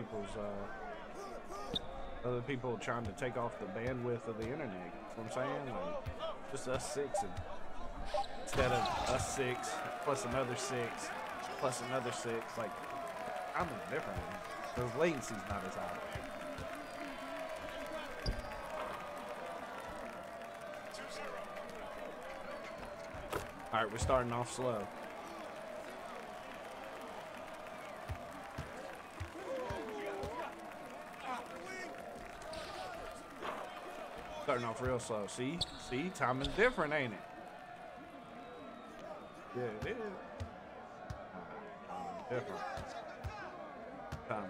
other people trying to take off the bandwidth of the internet. You know what I'm saying? Like, just us six, and instead of us six plus another six plus another six. Like, I'm different. The latency's not as high. All right, we're starting off slow. Starting off real slow. See, timing's different, ain't it? Yeah, it is. Different. Timing.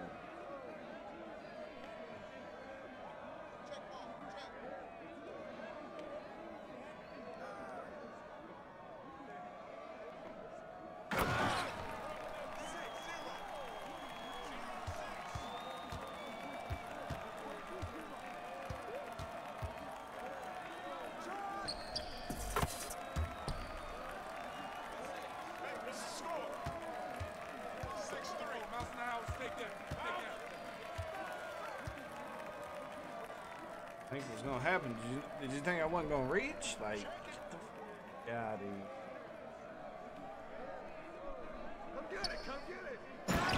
think it was gonna happen. Did you think I wasn't gonna reach? Like, get the fuck out of here. Come get it, come get it.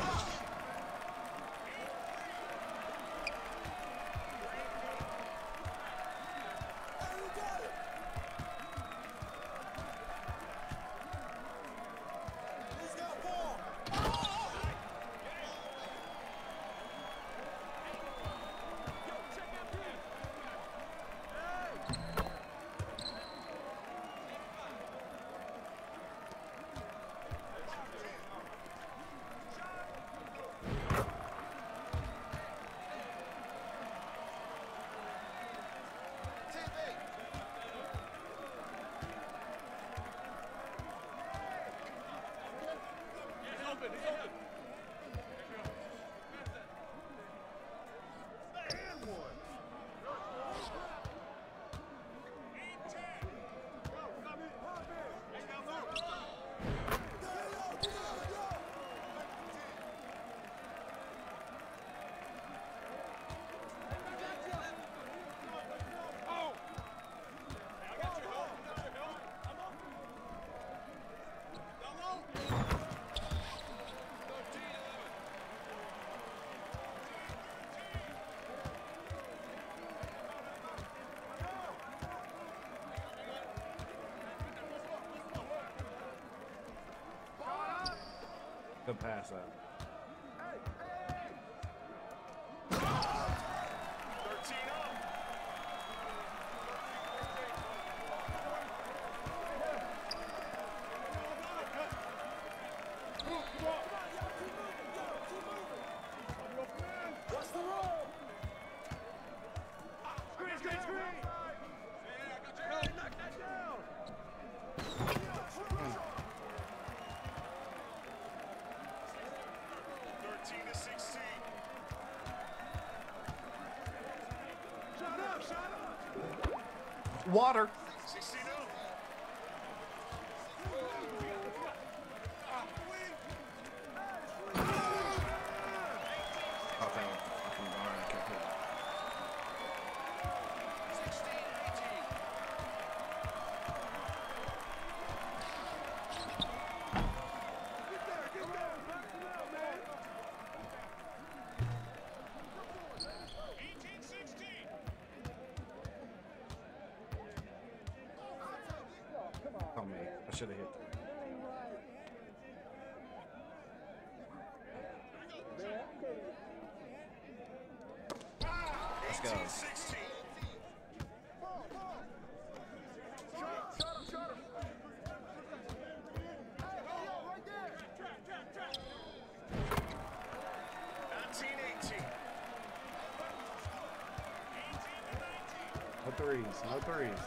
Good pass up. 13 up. What's the roll? Screen, screen, screen. Hey, knock that down. 13 to 16. Shut up, shut up. Water. 16 up. Oh, thank you. Fucking guard. I kept hitting. 16, 18. Get there, back it out, man. 18, 16. Oh, me. I should have hit that. Let's go. 18, 16. Shut him. Hey, right there. 19, 18. No threes. No threes.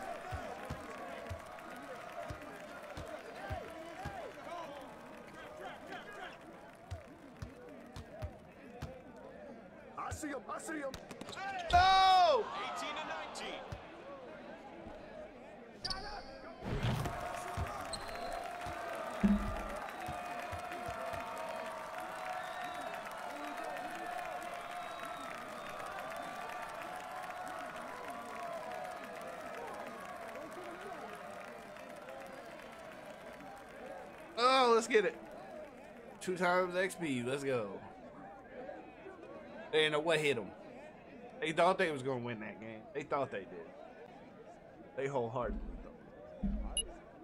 I see him. I see him. No! 18 to 19. Oh, let's get it. 2 times XP. Let's go. They didn't know what hit them. They thought they was gonna win that game. They thought they did. They wholeheartedly thought.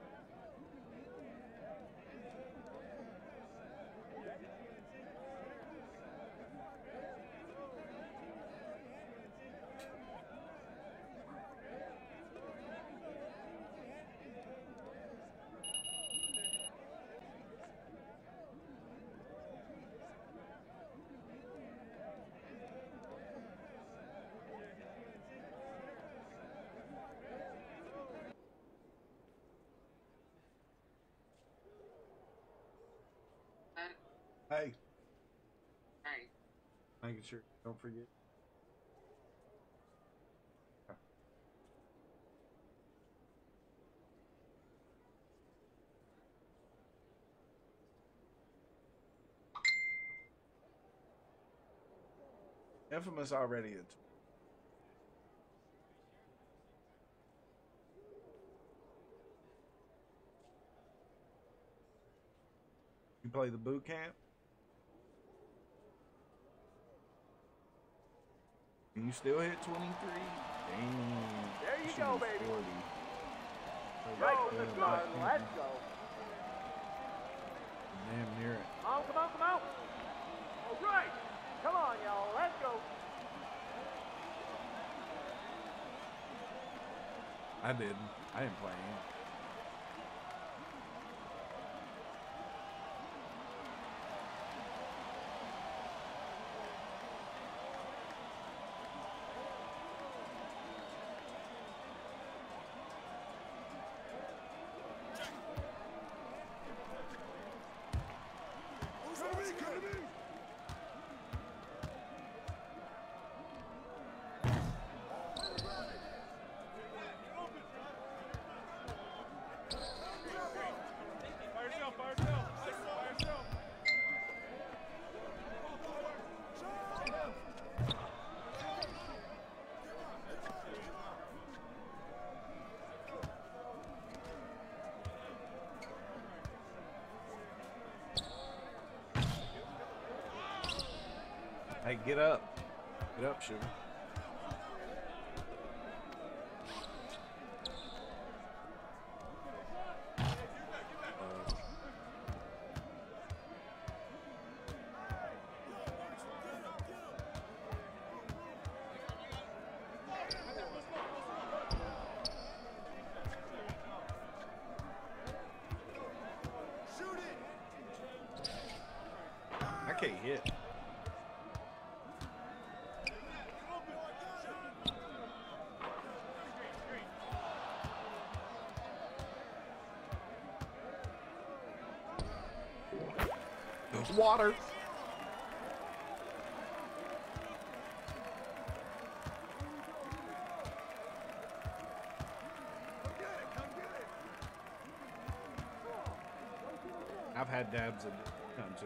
Hey, Hey, making sure. Don't forget. Infamous already. play the boot camp? Can you still hit 23? Dang. There you Should go, be baby. 40. Right from the gun. Let's go. Damn near it. Come on, come on, come on. All right. Come on, y'all. Let's go. I didn't play it. Fire yourself, fire yourself. Fire yourself. Hey, get up. Get up, sugar. I can't hit. There's water. I've had dabs in times.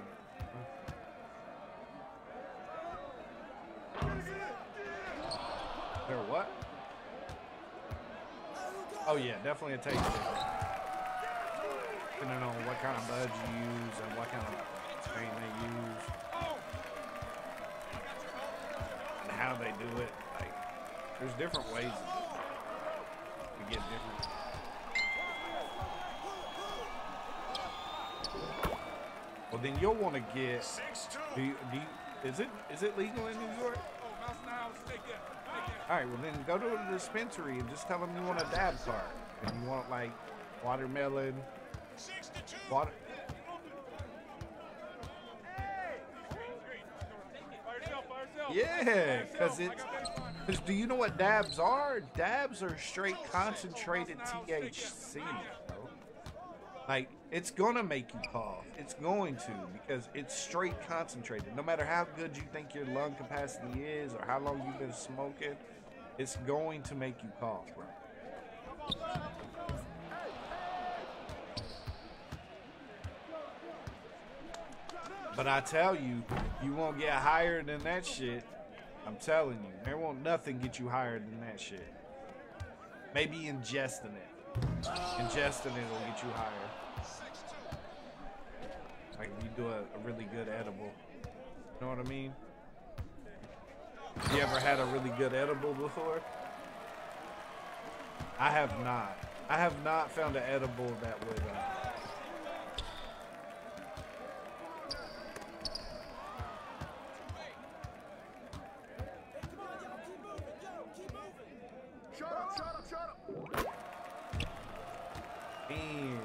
There what? Oh yeah, definitely a taste difference. Depending on what kind of buds you use and what kind of strain they use. And how they do it. Like, there's different ways to get different. Well, then you'll want to get. 6-2. Is it legal in New York? Oh, mouse in the house. Take it. All right, well then go to the dispensary and just tell them you want a dab cart and you want like watermelon, 6-2. water. Fire yourself, fire yourself. Yeah, because Fire it's. yourself. I got baseline. Because do you know what dabs are? Dabs are straight concentrated THC, bro. Like, it's gonna make you cough. It's going to, because it's straight concentrated. No matter how good you think your lung capacity is or how long you've been smoking, it's going to make you cough, bro. But I tell you, you won't get higher than that shit. I'm telling you, there won't nothing get you higher than that shit. Maybe ingesting it. Ingesting it will get you higher. Like if you do a really good edible. You know what I mean? You ever had a really good edible before? I have not. I have not found an edible that would. Shut up, shut up, shut up. Damn.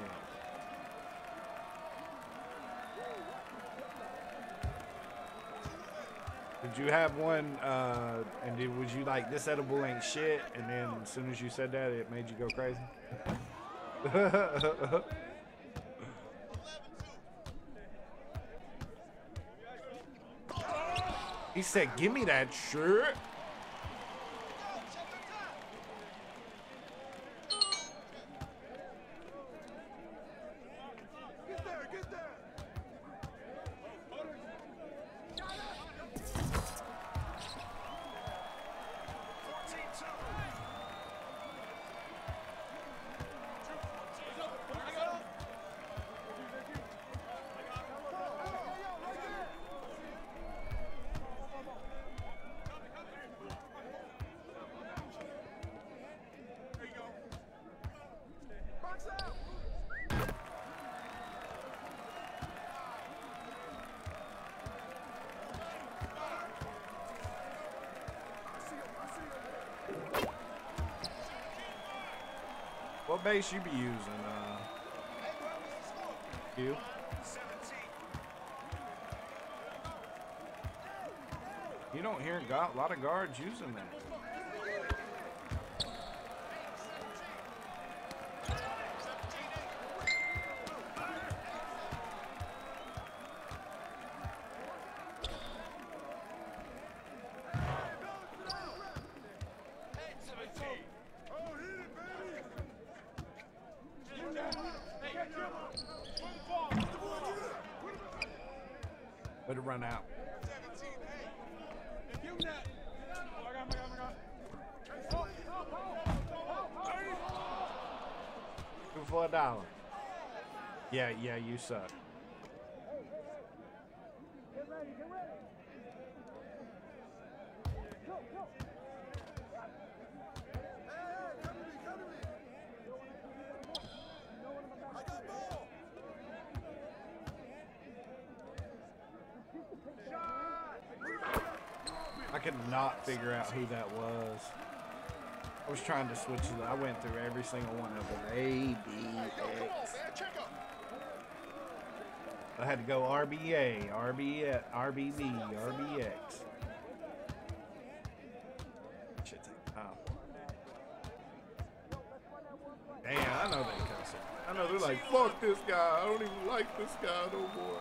Did you have one, was you like, this edible ain't shit, and then as soon as you said that, it made you go crazy? He said, give me that shirt. Get there, get there. base you be using? You? 17. You don't hear a lot of guards using that. Better run out. 17. Hey. Give him that. Oh, I got him. Two for $1. Yeah, you suck. Get ready, get ready. Go, go. Hey, come to me, come to me. I got ball. I could not figure out who that was. I was trying to switch it. I went through every single one of them. A, B, Come on, X. man. Check up. I had to go RBA, RBV, RBX. Shit, take time. Damn, I know they cussing. I know they're like, fuck this guy. I don't even like this guy no more.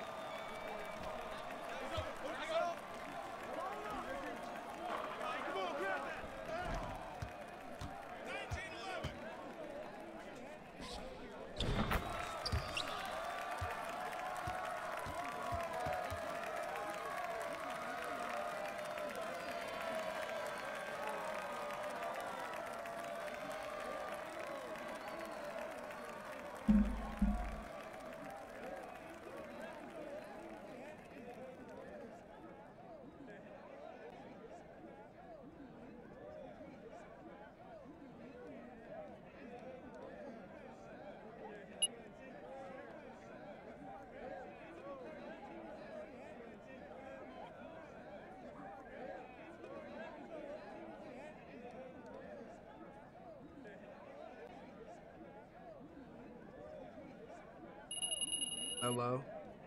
Hello?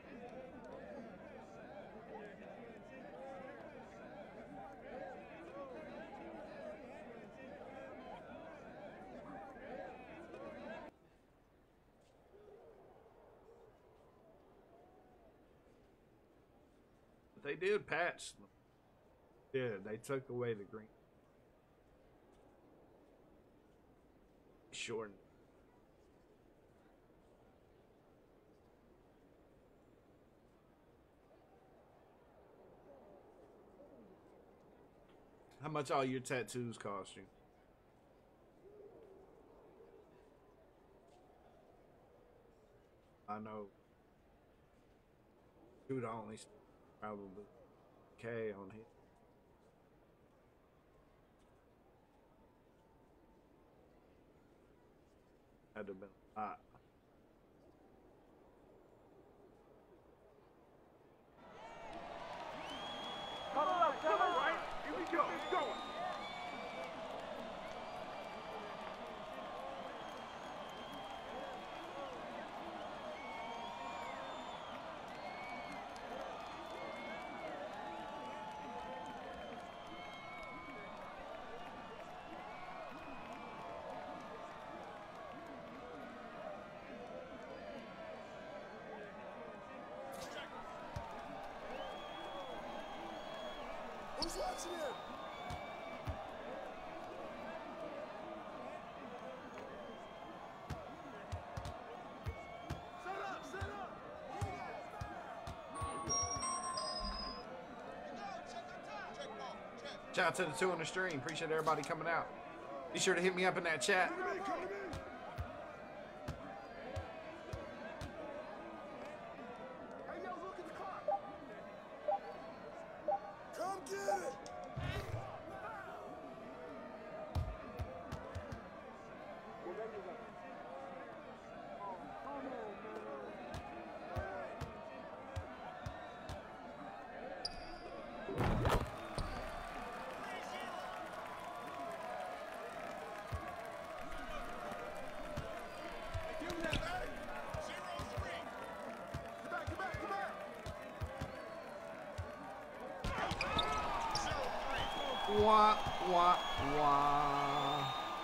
But they did patch them. Yeah, they took away the green. Shortened. How much all your tattoos cost you? I know. Dude, only probably K on him. Had to have been a lot. Come on, right? Here we go. Let's go. Who's watching him? Set up, set up. Check ball. Check. Shout out to the 2 on the stream. Appreciate everybody coming out. Be sure to hit me up in that chat. Come to me, come to me. Hey, yo, look at the clock. Come get it. Well, there you go. Oh, come on, man. Wah, wah, wah.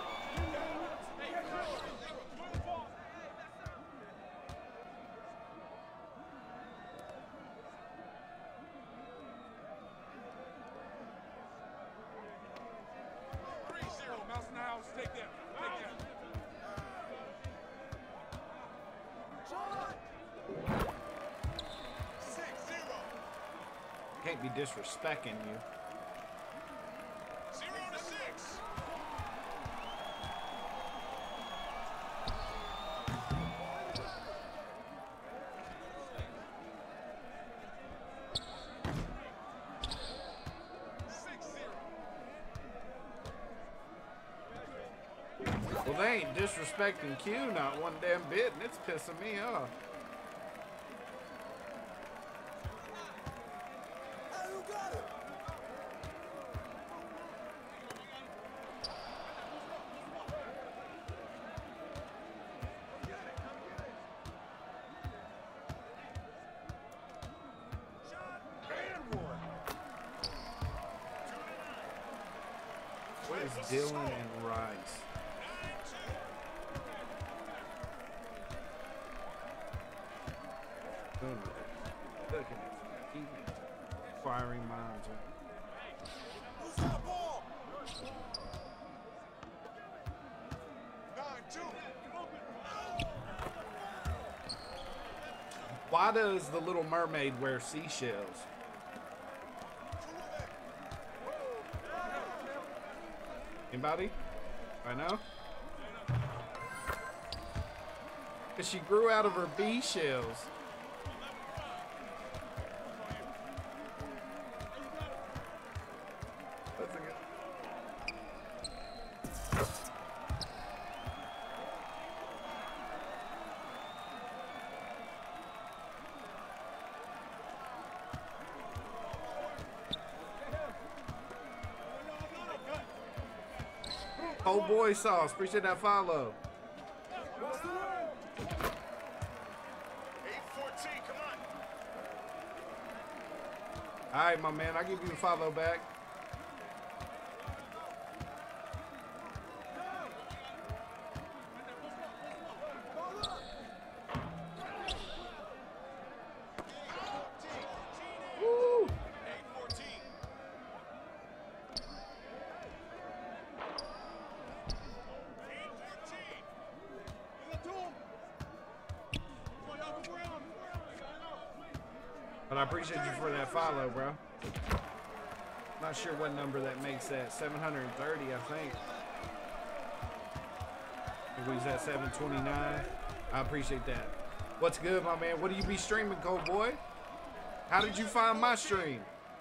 Mouse in the house. Take that. Take that. Can't be disrespecting you. 0-6. Well, they ain't disrespecting Q not one damn bit, and it's pissing me off. What is Dylan and Rice? Look at it. Firing minds. Who's got ball? 9-2. Why does the Little Mermaid wear seashells? Anybody? Right now? Because she grew out of her bee shells. Oh boy, Sauce. Appreciate that follow. 8-14, come on. All right, my man. I'll give you the follow back. Woo! 8-14. But I appreciate you for that follow, bro. Not sure what number that makes that. 730, I think. If we was at 729. I appreciate that. What's good, my man? What do you be streaming, Cold Boy? How did you find my stream?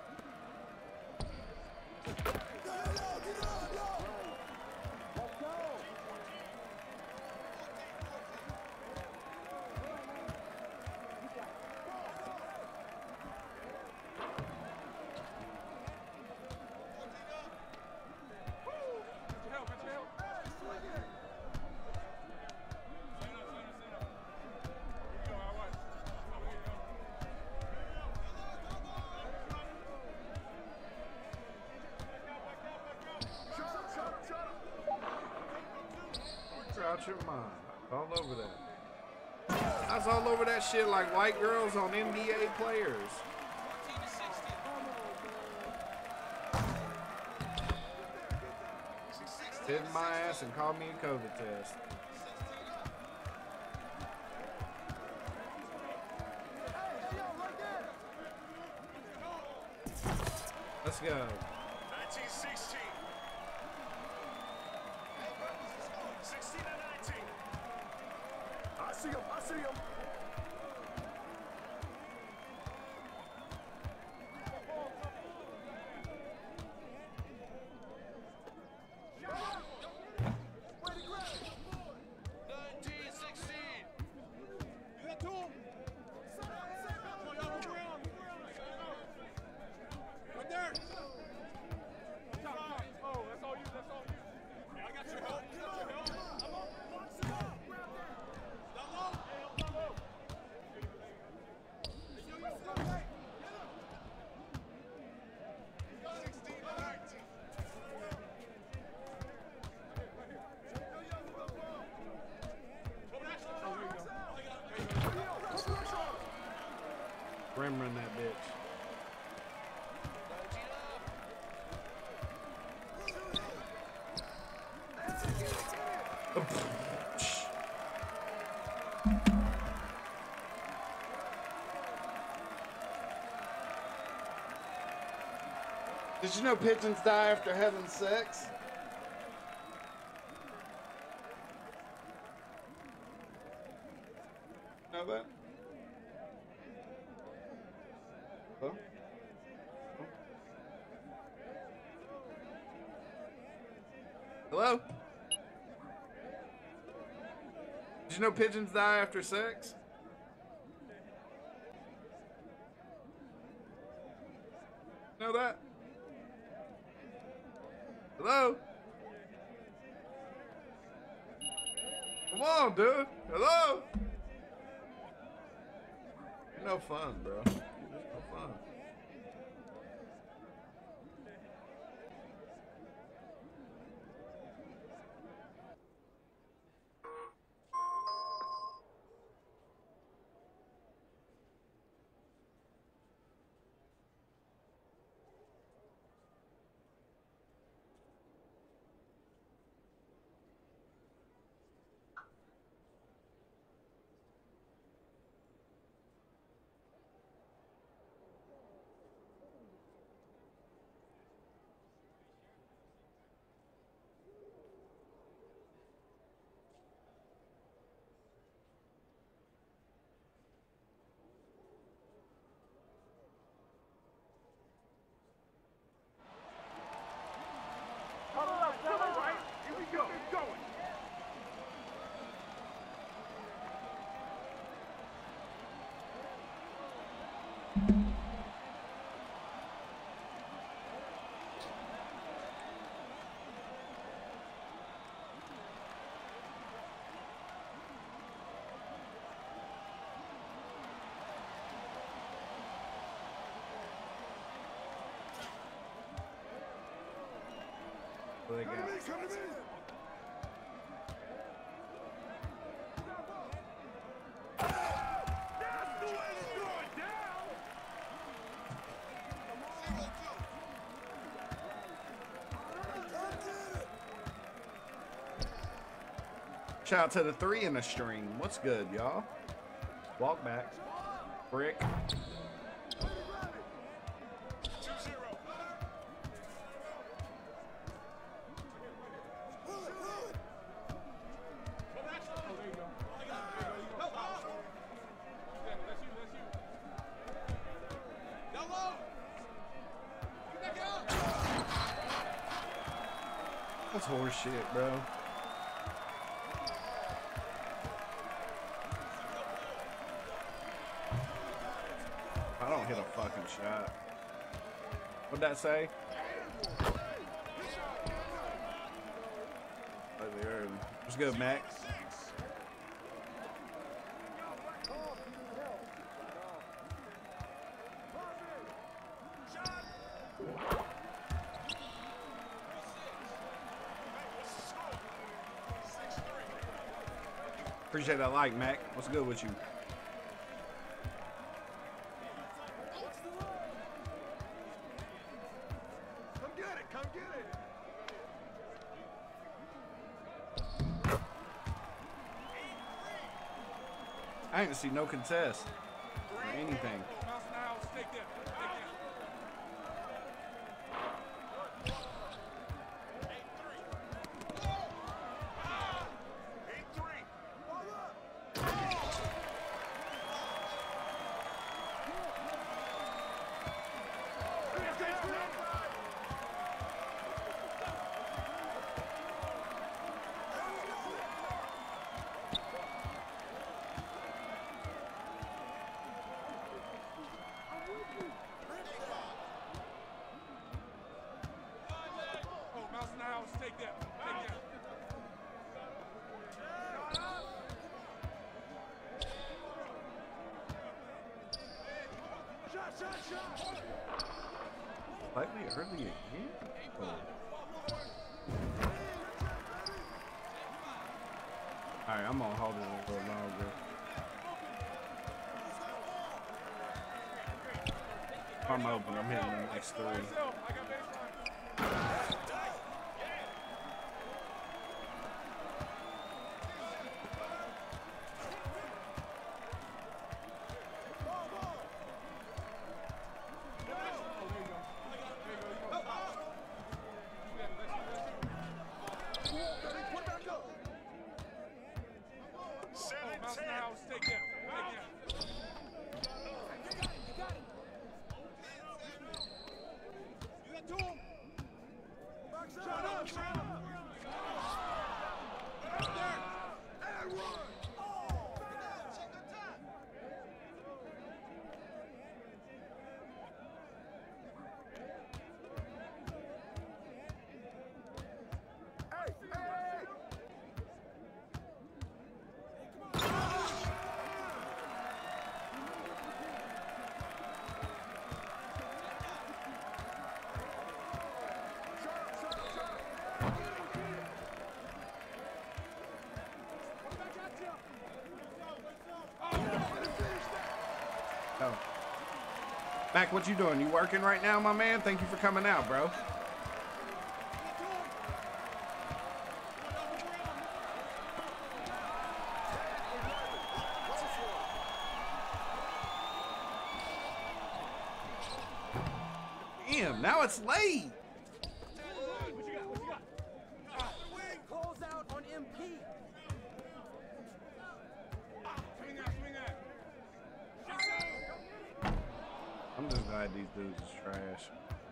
Out your mind. All over that. I was all over that shit like white girls on NBA players. Hit my ass and called me a COVID test. Let's go. 19-16. 16-19. I see him. I see him. Did you know pigeons die after having sex? Know that? Huh? Hello? Did you know pigeons die after sex? Know that? Hello? Come on, dude. Hello? You're no fun, bro. You're just no fun. Here we go. It's going. What they got? Come to me. That's the way it's going down. Shout out to the 3 in the stream. What's good, y'all? Walk back. Brick. 2-0. That's horse shit, bro. I don't hit a fucking shot. What'd that say? What's good, Max? Appreciate that like, Mac. What's good with you? Come get it. Come get it. I ain't see no contest or anything. Mouse now, stake that. Oh, mouse in the house, take that. Take that. Shot. Slightly early again? Oh. Alright, I'm gonna hold it a little longer. If I'm open, I'm hitting the next 3. I got baseline. house, in the house. Take that. Take that. You got two. Shut up, shut up. Out there. And run. Check the time. Hey, hey, hey. Oh. Mac, what you doing? You working right now, my man? Thank you for coming out, bro. Damn, now it's late. What you got? What you got? Calls out on MP. Swing that, swing that. I'm just glad these dudes is trash.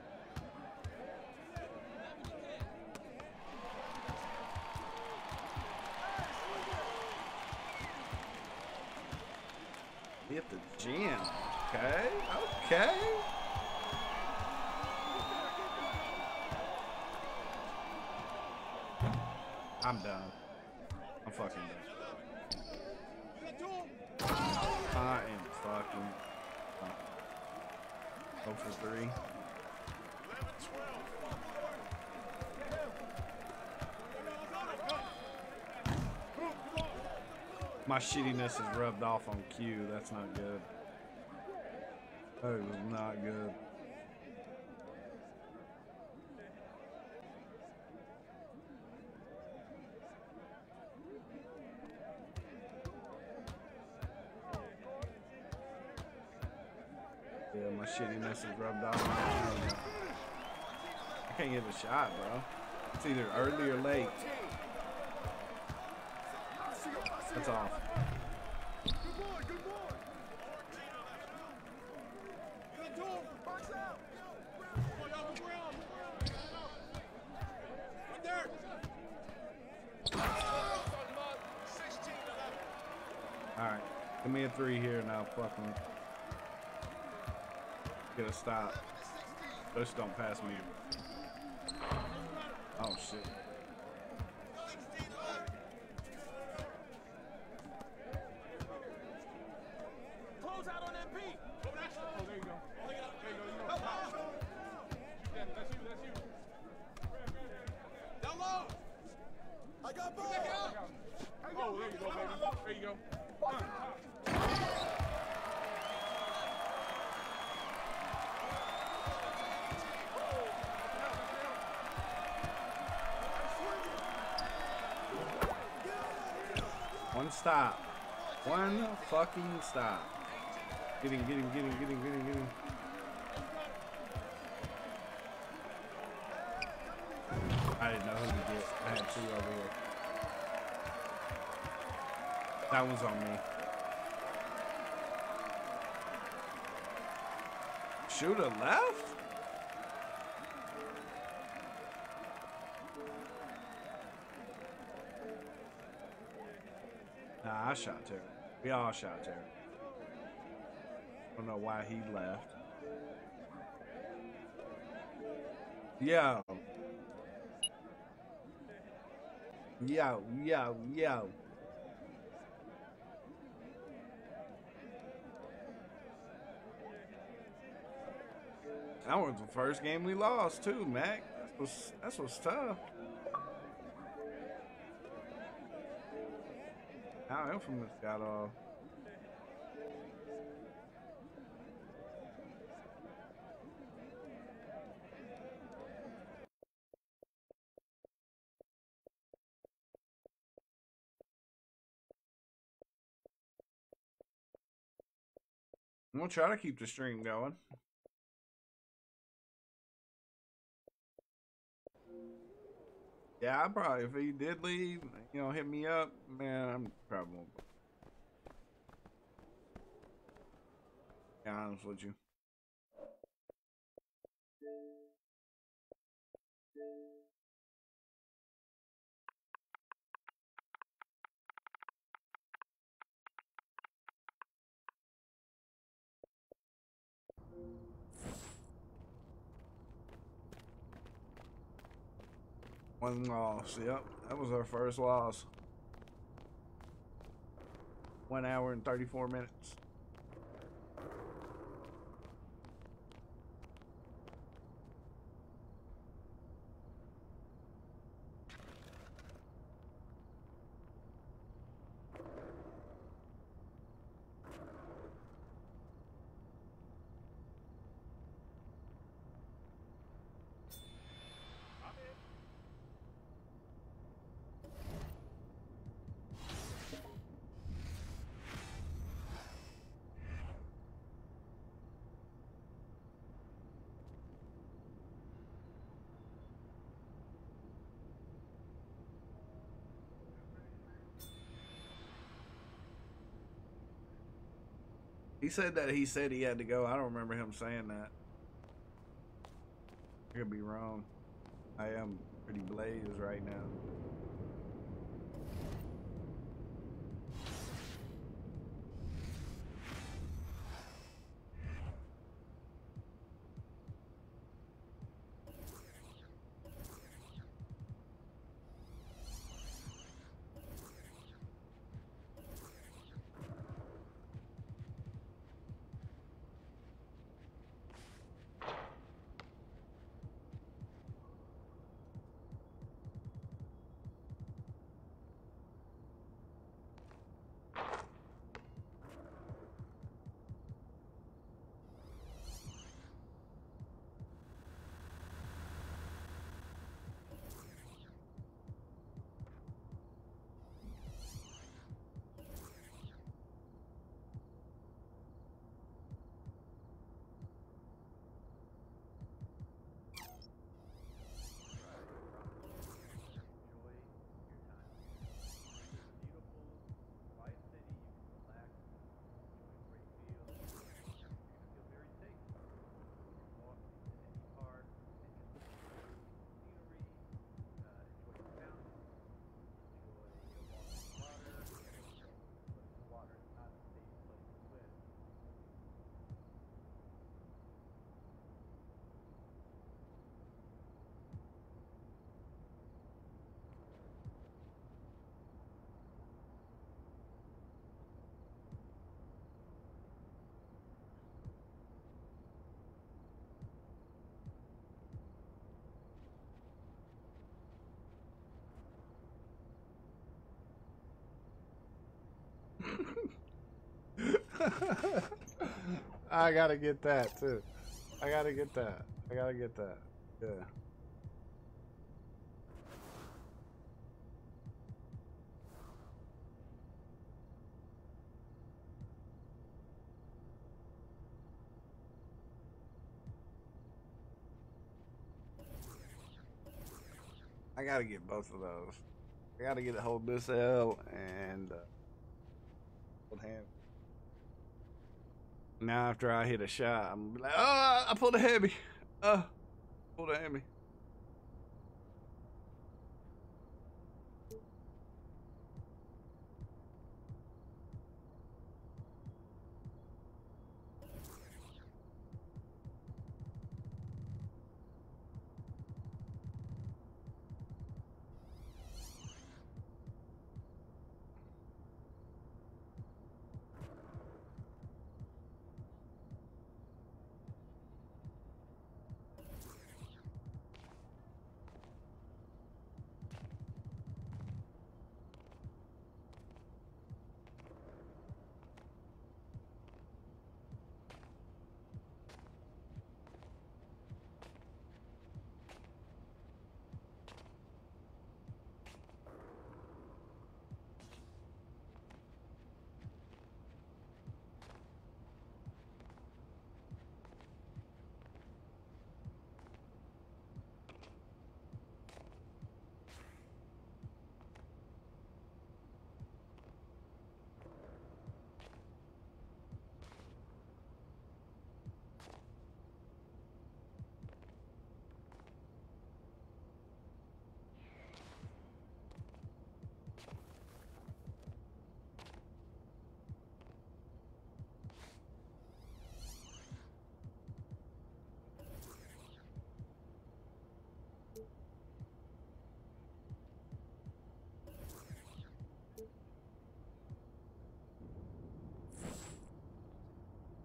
Hit the gym. Okay, okay. I'm done. I'm fucking done. I am fucking done. 0 for 3. 11, 12. My shittiness is rubbed off on Q. That's not good. That was not good. Yeah, my shittiness is rubbed off on Q. I can't get a shot, bro. It's either early or late. That's off. Good boy, good boy. You got two. Box out. Oh, y'all move around, move around. Right there. 16, 11. Alright. Give me a 3 here and I'll fucking get a stop. Just don't pass me. Oh shit. Close out on MP. Oh, there you go. There you go. You go. Yeah, that's you. Down low. I got ball. Oh, there you go, baby. There you go. One stop. One fucking stop. Get him, get him, get him, get him, get him, get him. I didn't know who to get. I had 2 over here. That one's on me. Shooter left? Nah, I shot Terry. We all shot Terry. Don't know why he left. Yo. Yo, yo, yo. That was the first game we lost too, Mac. That's what's tough. How Infamous got off. I'm gonna try to keep the stream going. Yeah, I probably, if he did leave, hit me up, man, I'm probably won't. Be honest with you. One loss. Yep, that was our first loss. 1 hour and 34 minutes. He said he had to go. I don't remember him saying that. I could be wrong. I am pretty blazed right now. I gotta get that too. I gotta get that. I gotta get that. Yeah. I gotta get both of those. I gotta get a hold this L and hold hand. Now after I hit a shot, I'm like, oh, I pulled a heavy. Pulled a heavy.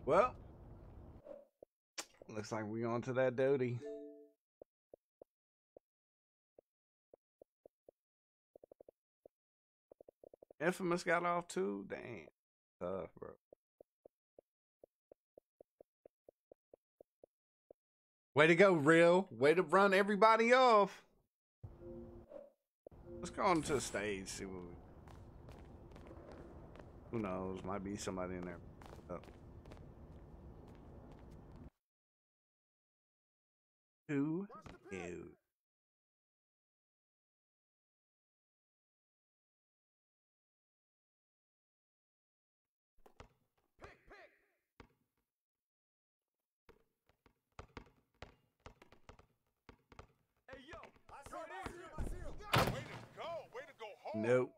Well, looks like we on to that duty. Infamous got off too? Damn. Tough, bro. Way to go, Real. Way to run everybody off. Let's go on to the stage, see what we... Who knows? Might be somebody in there. Oh. Who knows? Hey, yo. Way to go. Way to go home. Nope.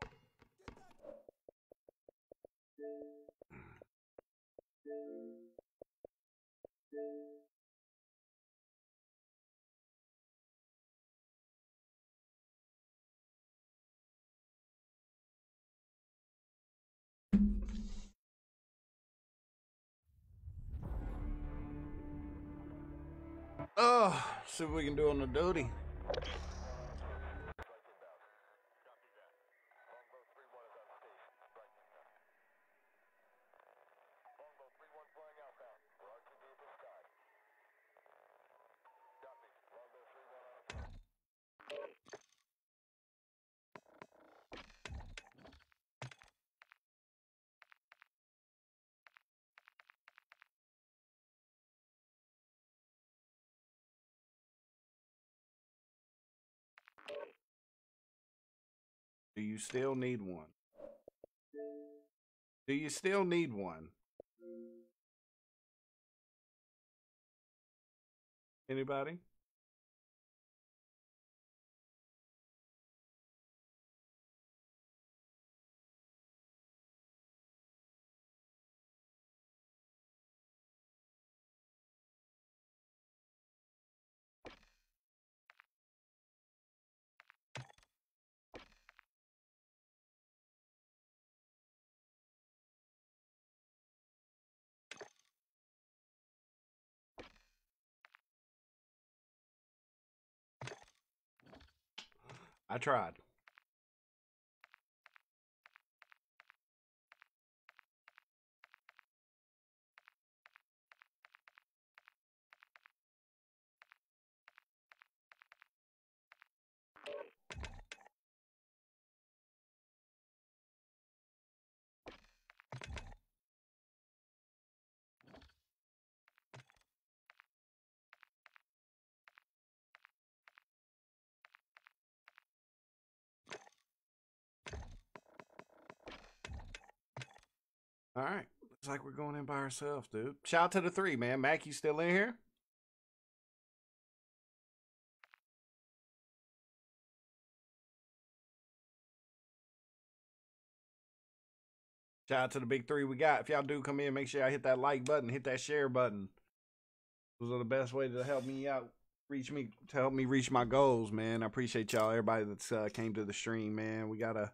Oh, see what we can do on the duty. Do you still need one? Do you still need one? Anybody? I tried. All right. Looks like we're going in by ourselves, dude. Shout out to the 3, man. Mac, you still in here? Shout out to the big 3 we got. If y'all do come in, make sure y'all hit that like button, hit that share button. Those are the best way to help me out, help me reach my goals, man. I appreciate y'all, everybody that's came to the stream, man. We gotta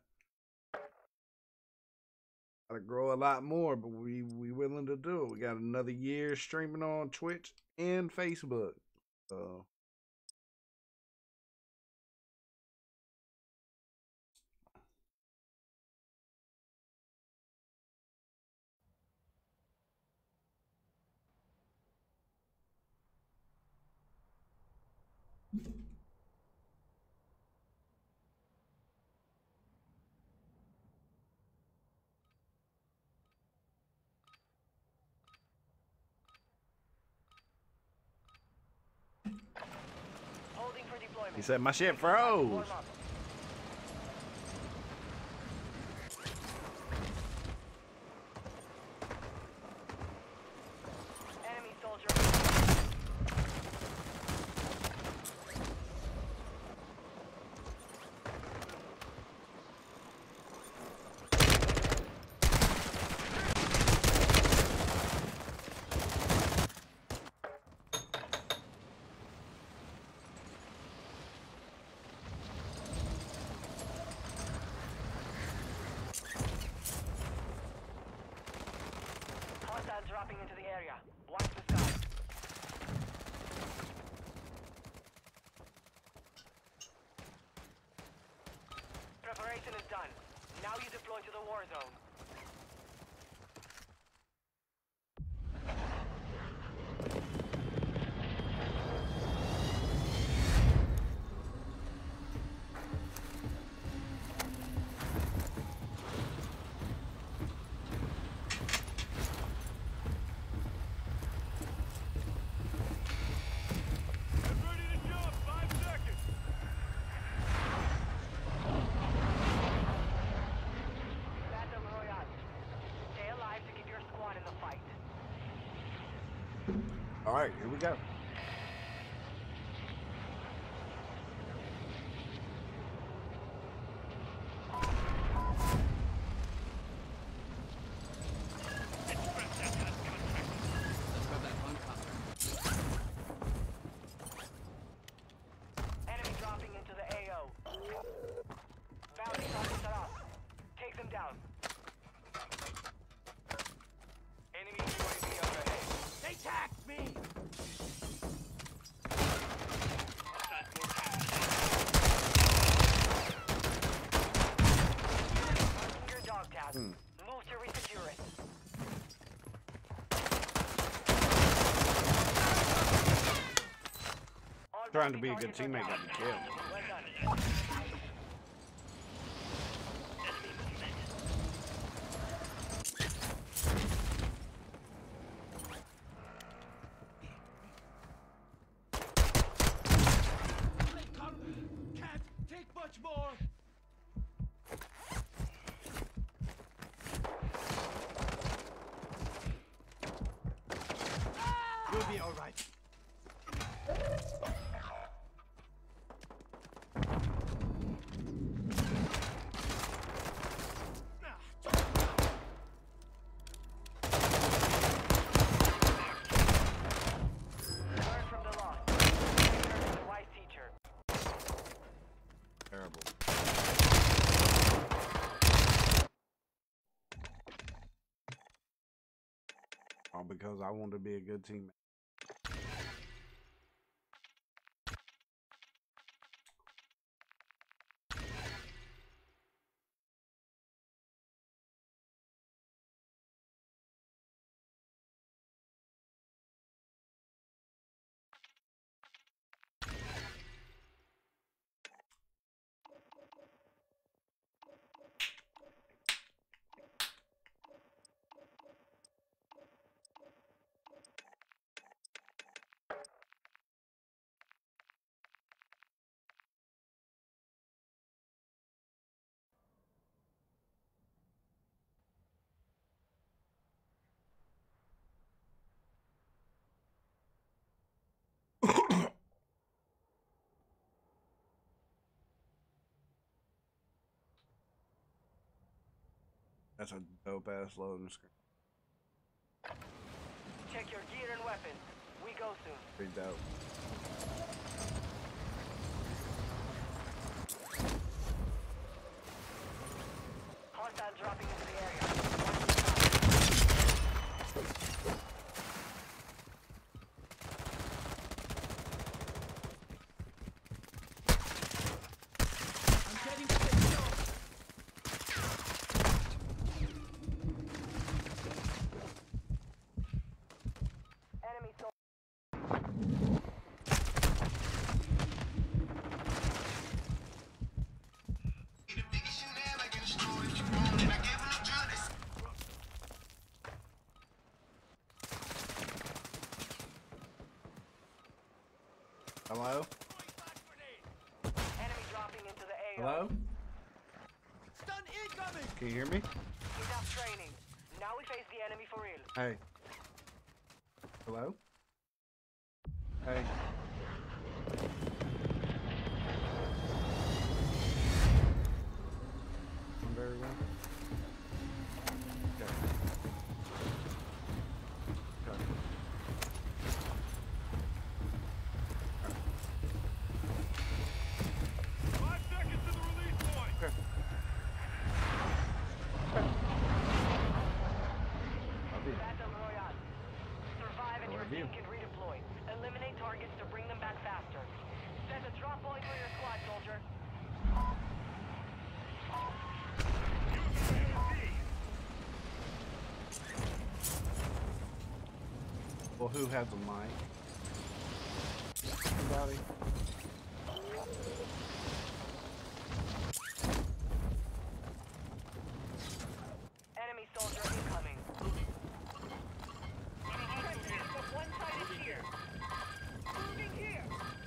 grow a lot more, but we willing to do it. We got another year streaming on Twitch and Facebook. So he said my shit froze. redeploy to the war zone. Get ready to jump. 5 seconds. Battle Royale. Stay alive to keep your squad in the fight. All right, here we go. Enemy dropping into the AO. Bounty targets are up. Take them down. Enemy UAV overhead. They tagged me! Marking your dog tag. Move to resecure it. All Trying to bounty be a good targets are teammate, down. got me killed. Well done. Can't take much more. You'll be all right. Learn from the loss. Failure is a wise teacher. Terrible. All because I want to be a good teammate. That's a dope ass loading screen. Check your gear and weapons. We go soon. Pretty dope. Hostile dropping into the area. I'm getting picked up. Enemy so Hello? enemy dropping into the AO. Hello? Stun incoming. Can you hear me? Enough training. Now we face the enemy for real. Hey. Hello? Hey. Very well. Okay. Okay. Battle Royale. Survive and your Review. team can redeploy. Eliminate targets to bring them back faster. Set a drop point for your squad, soldier. Well, who has a mic? Anybody? Enemy soldier incoming. One side is here. Moving here.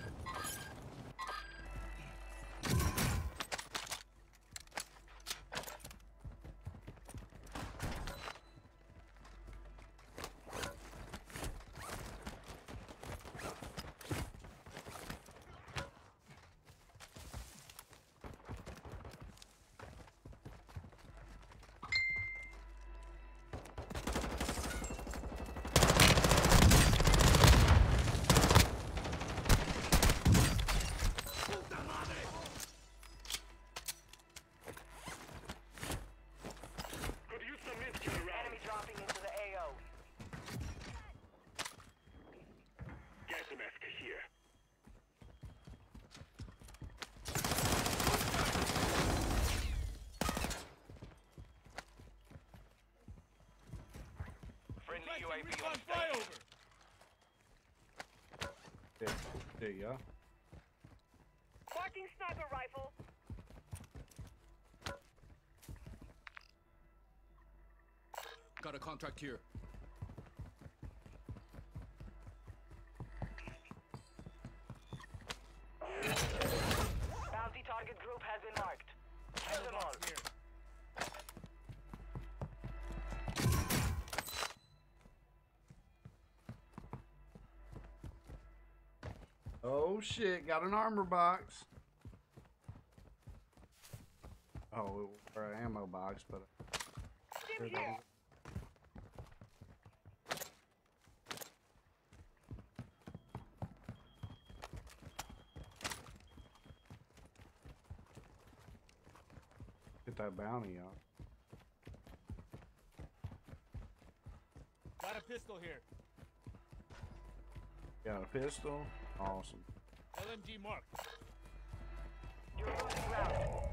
Enemy dropping into the AO. Friendly UAV on Recon station. flyover. There you go. Marking sniper rifle. Got a contract here. Bounty target group has been marked. Kill them all. Oh shit, got an armor box. Oh, or an ammo box, but Stim here. get that bounty on. Got a pistol here. Got a pistol. Awesome. LMG marked. You're losing ground.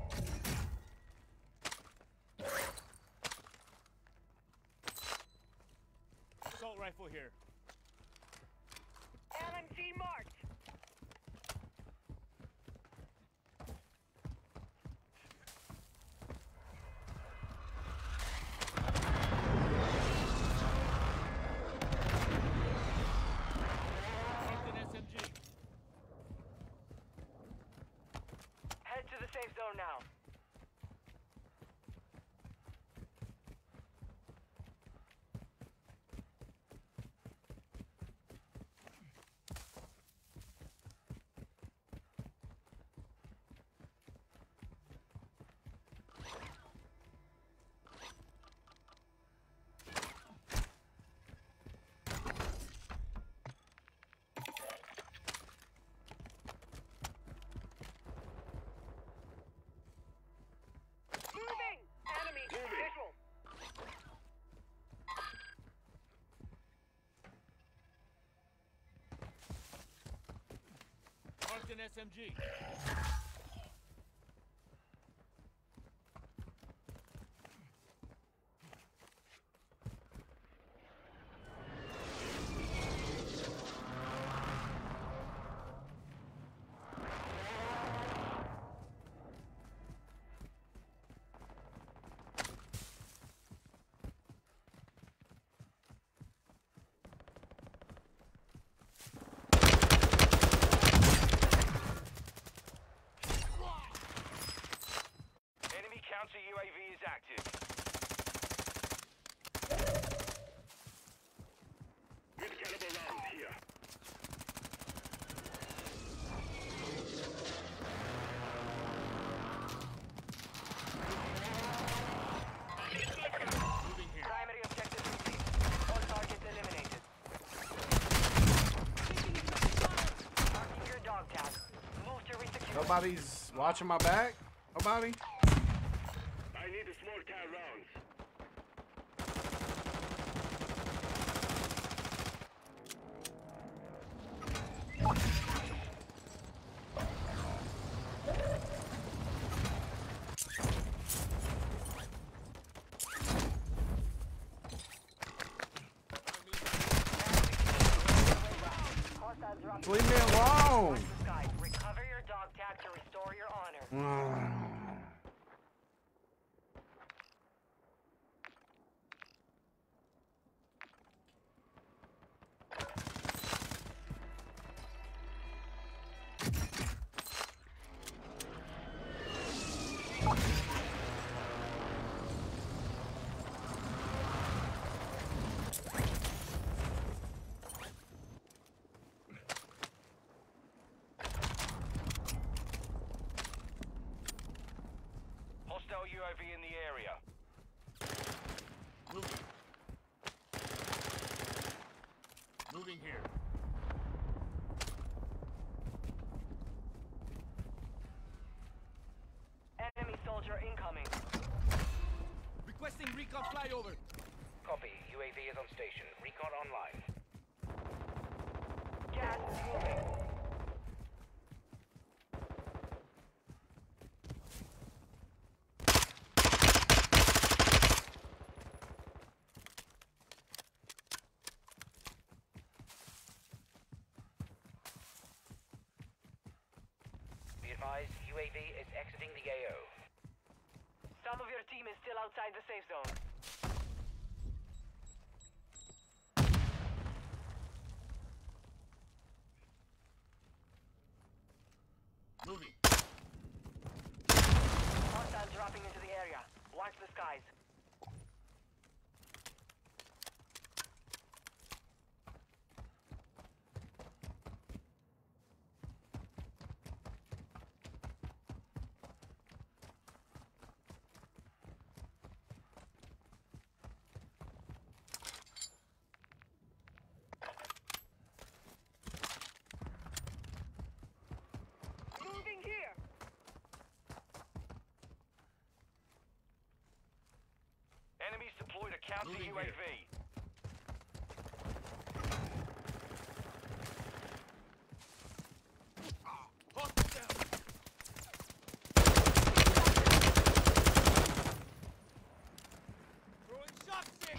Assault rifle here. LMG marked. Marked an SMG. Head to the safe zone now. Moving! Enemy! Visual! Marked an SMG. Enemy counter UAV is active. Good caliber rounds here. Moving here. Primary objective complete. All targets eliminated. Marking your dog tag. Move to resecure. Nobody's watching my back? Nobody? I need a small car rounds. Just leave me alone. Guys, recover your dog tag to restore your honor. Hostile UAV in the area. Moving. Moving here. Enemy soldier incoming. Requesting recon flyover. Copy. UAV is on station. Recon online. Gas is moving. Be advised, UAV is exiting the AO. Some of your team is still outside the safe zone. Moving. Hostiles dropping into the area. Watch the skies. Moving here. Enemies deployed a counter Moving UAV. here. Throwing shots in.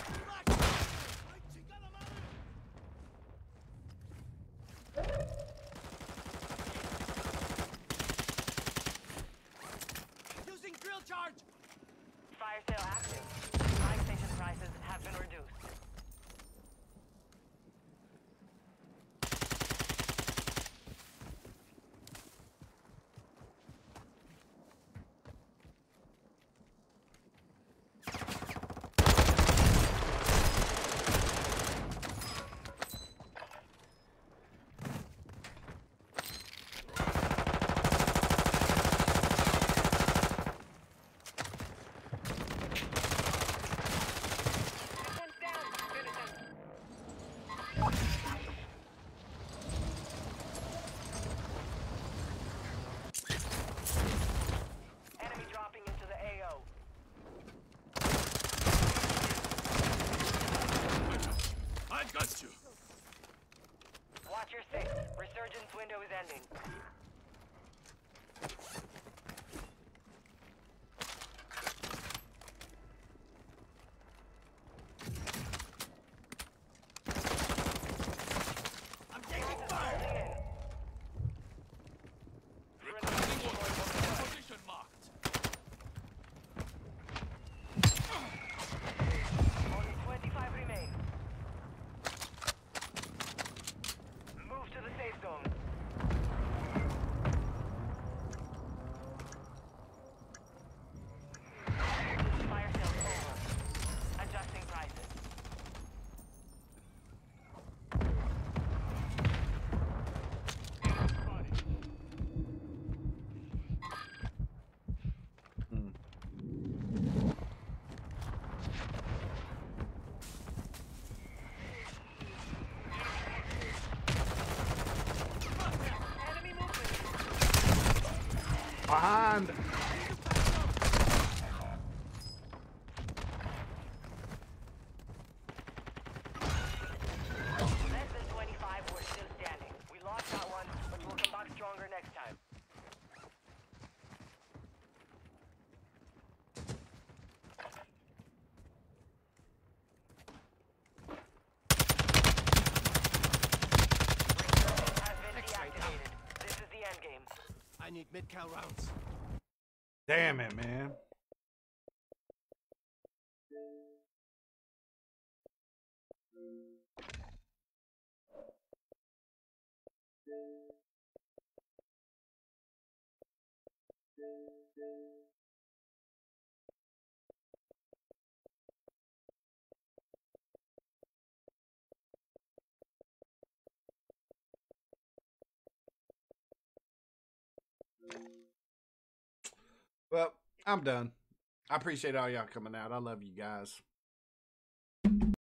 Using drill charge. Fire sale active. Buy station prices have been reduced. One's down. Finish him. Enemy dropping into the AO. I got you. Watch your six. Resurgence window is ending. I'm taking fire. Position marked. Only 25 remain. Move to the safe zone. Fire sales over. Adjusting prices. Enemy movement. Behind. Less than 25 were still standing. We lost that one, but we'll come back stronger next time. cal rounds. Damn it, man. Well, I'm done. I appreciate all y'all coming out. I love you guys.